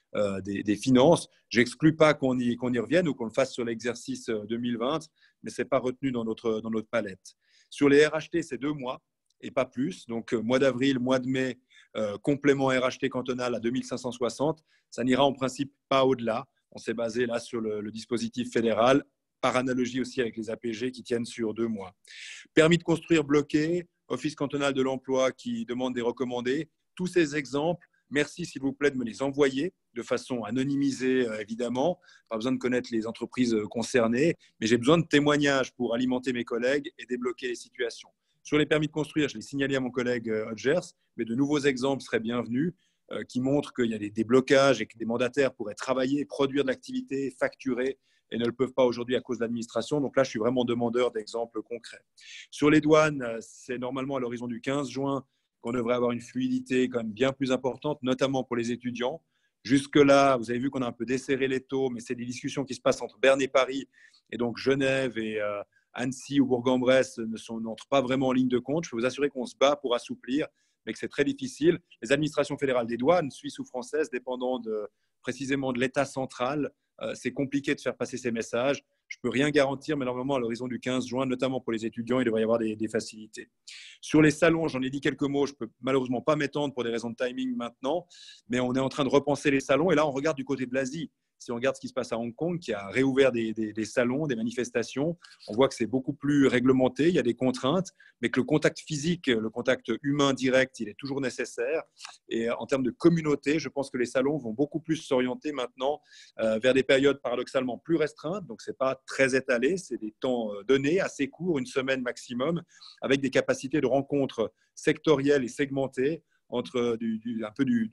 des finances. Je n'exclus pas qu'on y revienne ou qu'on le fasse sur l'exercice 2020, mais ce n'est pas retenu dans notre palette. Sur les RHT, c'est 2 mois et pas plus. Donc, mois d'avril, mois de mai, complément RHT cantonal à 2560. Ça n'ira en principe pas au-delà. On s'est basé là sur le dispositif fédéral, par analogie aussi avec les APG qui tiennent sur 2 mois. Permis de construire bloqué, Office cantonal de l'emploi qui demande des recommandés. Tous ces exemples, merci s'il vous plaît de me les envoyer de façon anonymisée, évidemment. Pas besoin de connaître les entreprises concernées, mais j'ai besoin de témoignages pour alimenter mes collègues et débloquer les situations. Sur les permis de construire, je l'ai signalé à mon collègue Hodgers, mais de nouveaux exemples seraient bienvenus qui montrent qu'il y a des blocages et que des mandataires pourraient travailler, produire de l'activité, facturer et ne le peuvent pas aujourd'hui à cause de l'administration. Donc là, je suis vraiment demandeur d'exemples concrets. Sur les douanes, c'est normalement à l'horizon du 15 juin qu'on devrait avoir une fluidité quand même bien plus importante, notamment pour les étudiants. Jusque-là, vous avez vu qu'on a un peu desserré les taux, mais c'est des discussions qui se passent entre Berne et Paris, et donc Genève et Annecy ou Bourg-en-Bresse n'entrent pas vraiment en ligne de compte. Je peux vous assurer qu'on se bat pour assouplir, mais que c'est très difficile. Les administrations fédérales des douanes, suisses ou françaises, dépendant précisément de l'État central, c'est compliqué de faire passer ces messages. Je ne peux rien garantir, mais normalement, à l'horizon du 15 juin, notamment pour les étudiants, il devrait y avoir des facilités. Sur les salons, j'en ai dit quelques mots. Je ne peux malheureusement pas m'étendre pour des raisons de timing maintenant, mais on est en train de repenser les salons. Et là, on regarde du côté de l'Asie. Si on regarde ce qui se passe à Hong Kong, qui a réouvert des salons, des manifestations, on voit que c'est beaucoup plus réglementé, il y a des contraintes, mais que le contact physique, le contact humain direct, il est toujours nécessaire. Et en termes de communauté, je pense que les salons vont beaucoup plus s'orienter maintenant vers des périodes paradoxalement plus restreintes. Donc, ce n'est pas très étalé, c'est des temps donnés, assez courts, 1 semaine maximum, avec des capacités de rencontres sectorielles et segmentées, entre un peu du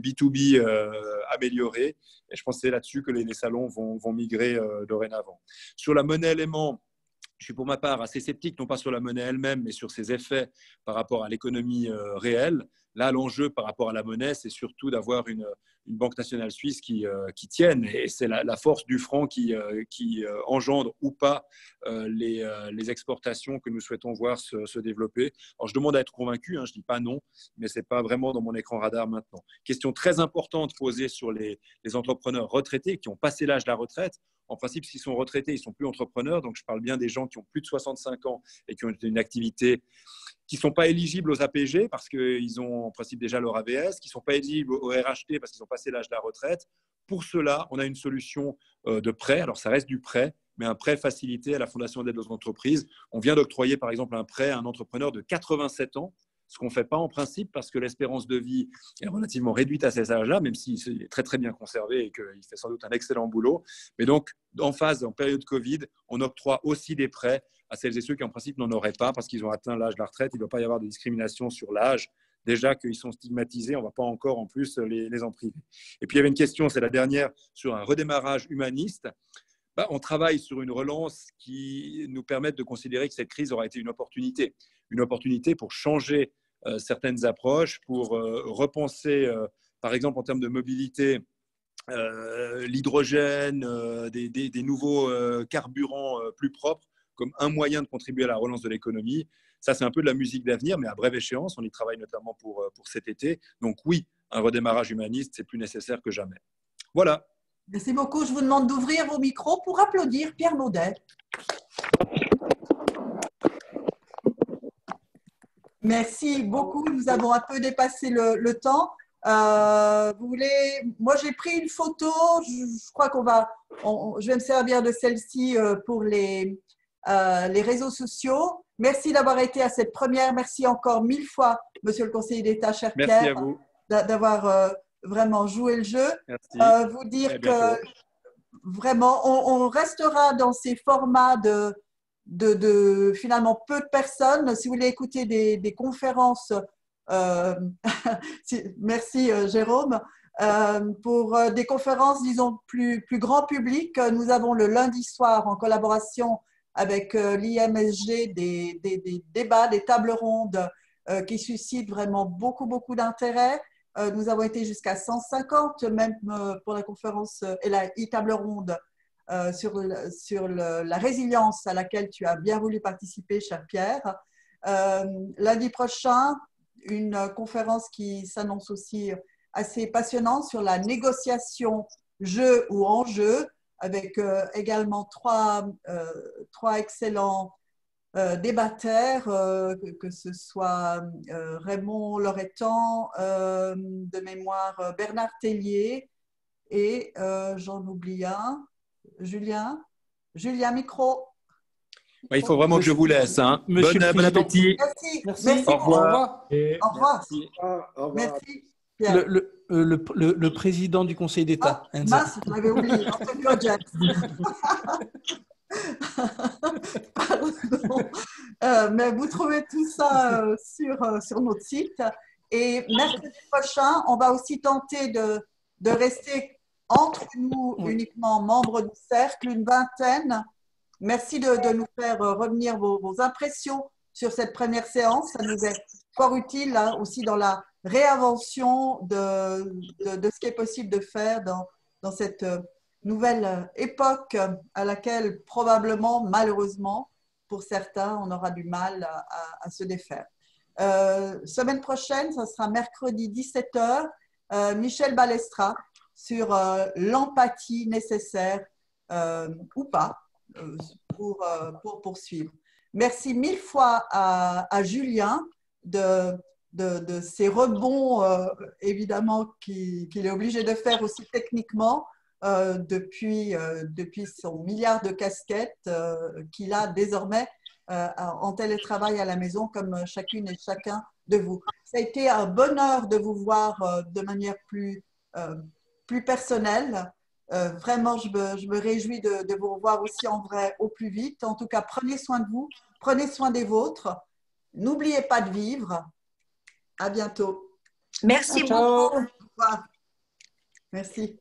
B2B amélioré. Et je pense que c'est là-dessus que les salons vont migrer dorénavant. Sur la monnaie élément, Je suis pour ma part assez sceptique, non pas sur la monnaie elle-même, mais sur ses effets par rapport à l'économie réelle. Là, l'enjeu par rapport à la monnaie, c'est surtout d'avoir une banque nationale suisse qui tienne. Et c'est la force du franc qui engendre ou pas les exportations que nous souhaitons voir se développer. Alors, je demande à être convaincu, hein, je ne dis pas non, mais ce n'est pas vraiment dans mon écran radar maintenant. Question très importante posée sur les entrepreneurs retraités qui ont passé l'âge de la retraite. En principe, s'ils sont retraités, ils ne sont plus entrepreneurs. Donc, je parle bien des gens qui ont plus de 65 ans et qui ont une activité, qui ne sont pas éligibles aux APG parce qu'ils ont en principe déjà leur AVS, qui ne sont pas éligibles au RHT parce qu'ils ont passé l'âge de la retraite. Pour cela, on a une solution de prêt. Alors, ça reste du prêt, mais un prêt facilité à la Fondation d'aide aux entreprises. On vient d'octroyer, par exemple, un prêt à un entrepreneur de 87 ans, ce qu'on ne fait pas en principe parce que l'espérance de vie est relativement réduite à ces âges-là, même s'il est très, très bien conservé et qu'il fait sans doute un excellent boulot. Mais donc, en période Covid, on octroie aussi des prêts à celles et ceux qui, en principe, n'en auraient pas parce qu'ils ont atteint l'âge de la retraite. Il ne doit pas y avoir de discrimination sur l'âge. Déjà qu'ils sont stigmatisés, on ne va pas encore en plus les en priver. Et puis, il y avait une question, c'est la dernière, sur un redémarrage humaniste. On travaille sur une relance qui nous permette de considérer que cette crise aura été une opportunité pour changer certaines approches, pour repenser, par exemple, en termes de mobilité, l'hydrogène, des nouveaux carburants plus propres, comme un moyen de contribuer à la relance de l'économie. Ça, c'est un peu de la musique d'avenir, mais à brève échéance, on y travaille notamment pour cet été. Donc oui, un redémarrage humaniste, c'est plus nécessaire que jamais. Voilà. Merci beaucoup. Je vous demande d'ouvrir vos micros pour applaudir Pierre Maudet. Merci beaucoup. Nous avons un peu dépassé le temps. Moi, j'ai pris une photo. Je crois je vais me servir de celle-ci pour les réseaux sociaux. Merci d'avoir été à cette première. Merci encore 1000 fois, Monsieur le conseiller d'État, cher Pierre. Merci à vous. D'avoir vraiment joué le jeu. Vous dire que vraiment, on restera dans ces formats de finalement peu de personnes. Si vous voulez écouter des conférences, merci Jérôme, pour des conférences, disons, plus grand public, nous avons le lundi soir en collaboration avec l'IMSG des débats, des tables rondes qui suscitent vraiment beaucoup d'intérêt. Nous avons été jusqu'à 150, même pour la conférence et la table ronde sur la résilience à laquelle tu as bien voulu participer, cher Pierre. Lundi prochain, une conférence qui s'annonce aussi assez passionnante sur la négociation jeu ou enjeu, avec également trois excellents débatteurs, que ce soit Raymond Loretan, de mémoire Bernard Tellier et j'en oublie un, Julien Micro. Il faut vraiment que je vous laisse. Hein. Bon appétit. Merci. Au revoir. Au revoir. Merci. Le président du Conseil d'État. Mince, je l'avais oublié. Pardon. Mais vous trouvez tout ça sur notre site. Et mercredi prochain, on va aussi tenter de rester entre nous uniquement membres du cercle, une vingtaine. Merci de nous faire revenir vos impressions sur cette première séance. Ça nous est fort utile là, aussi dans la réinvention de ce qui est possible de faire dans cette nouvelle époque à laquelle probablement, malheureusement, pour certains, on aura du mal à se défaire. Semaine prochaine, ça sera mercredi 17h, Michel Balestra sur l'empathie nécessaire ou pas pour poursuivre. Merci 1000 fois à Julien de ces rebonds, évidemment, qu'il est obligé de faire aussi techniquement depuis son milliard de casquettes qu'il a désormais en télétravail à la maison, comme chacune et chacun de vous. Ça a été un bonheur de vous voir de manière plus personnelle. Vraiment, je me réjouis de vous revoir aussi en vrai au plus vite. En tout cas, prenez soin de vous, prenez soin des vôtres. N'oubliez pas de vivre. À bientôt. Merci beaucoup. Au revoir. Merci.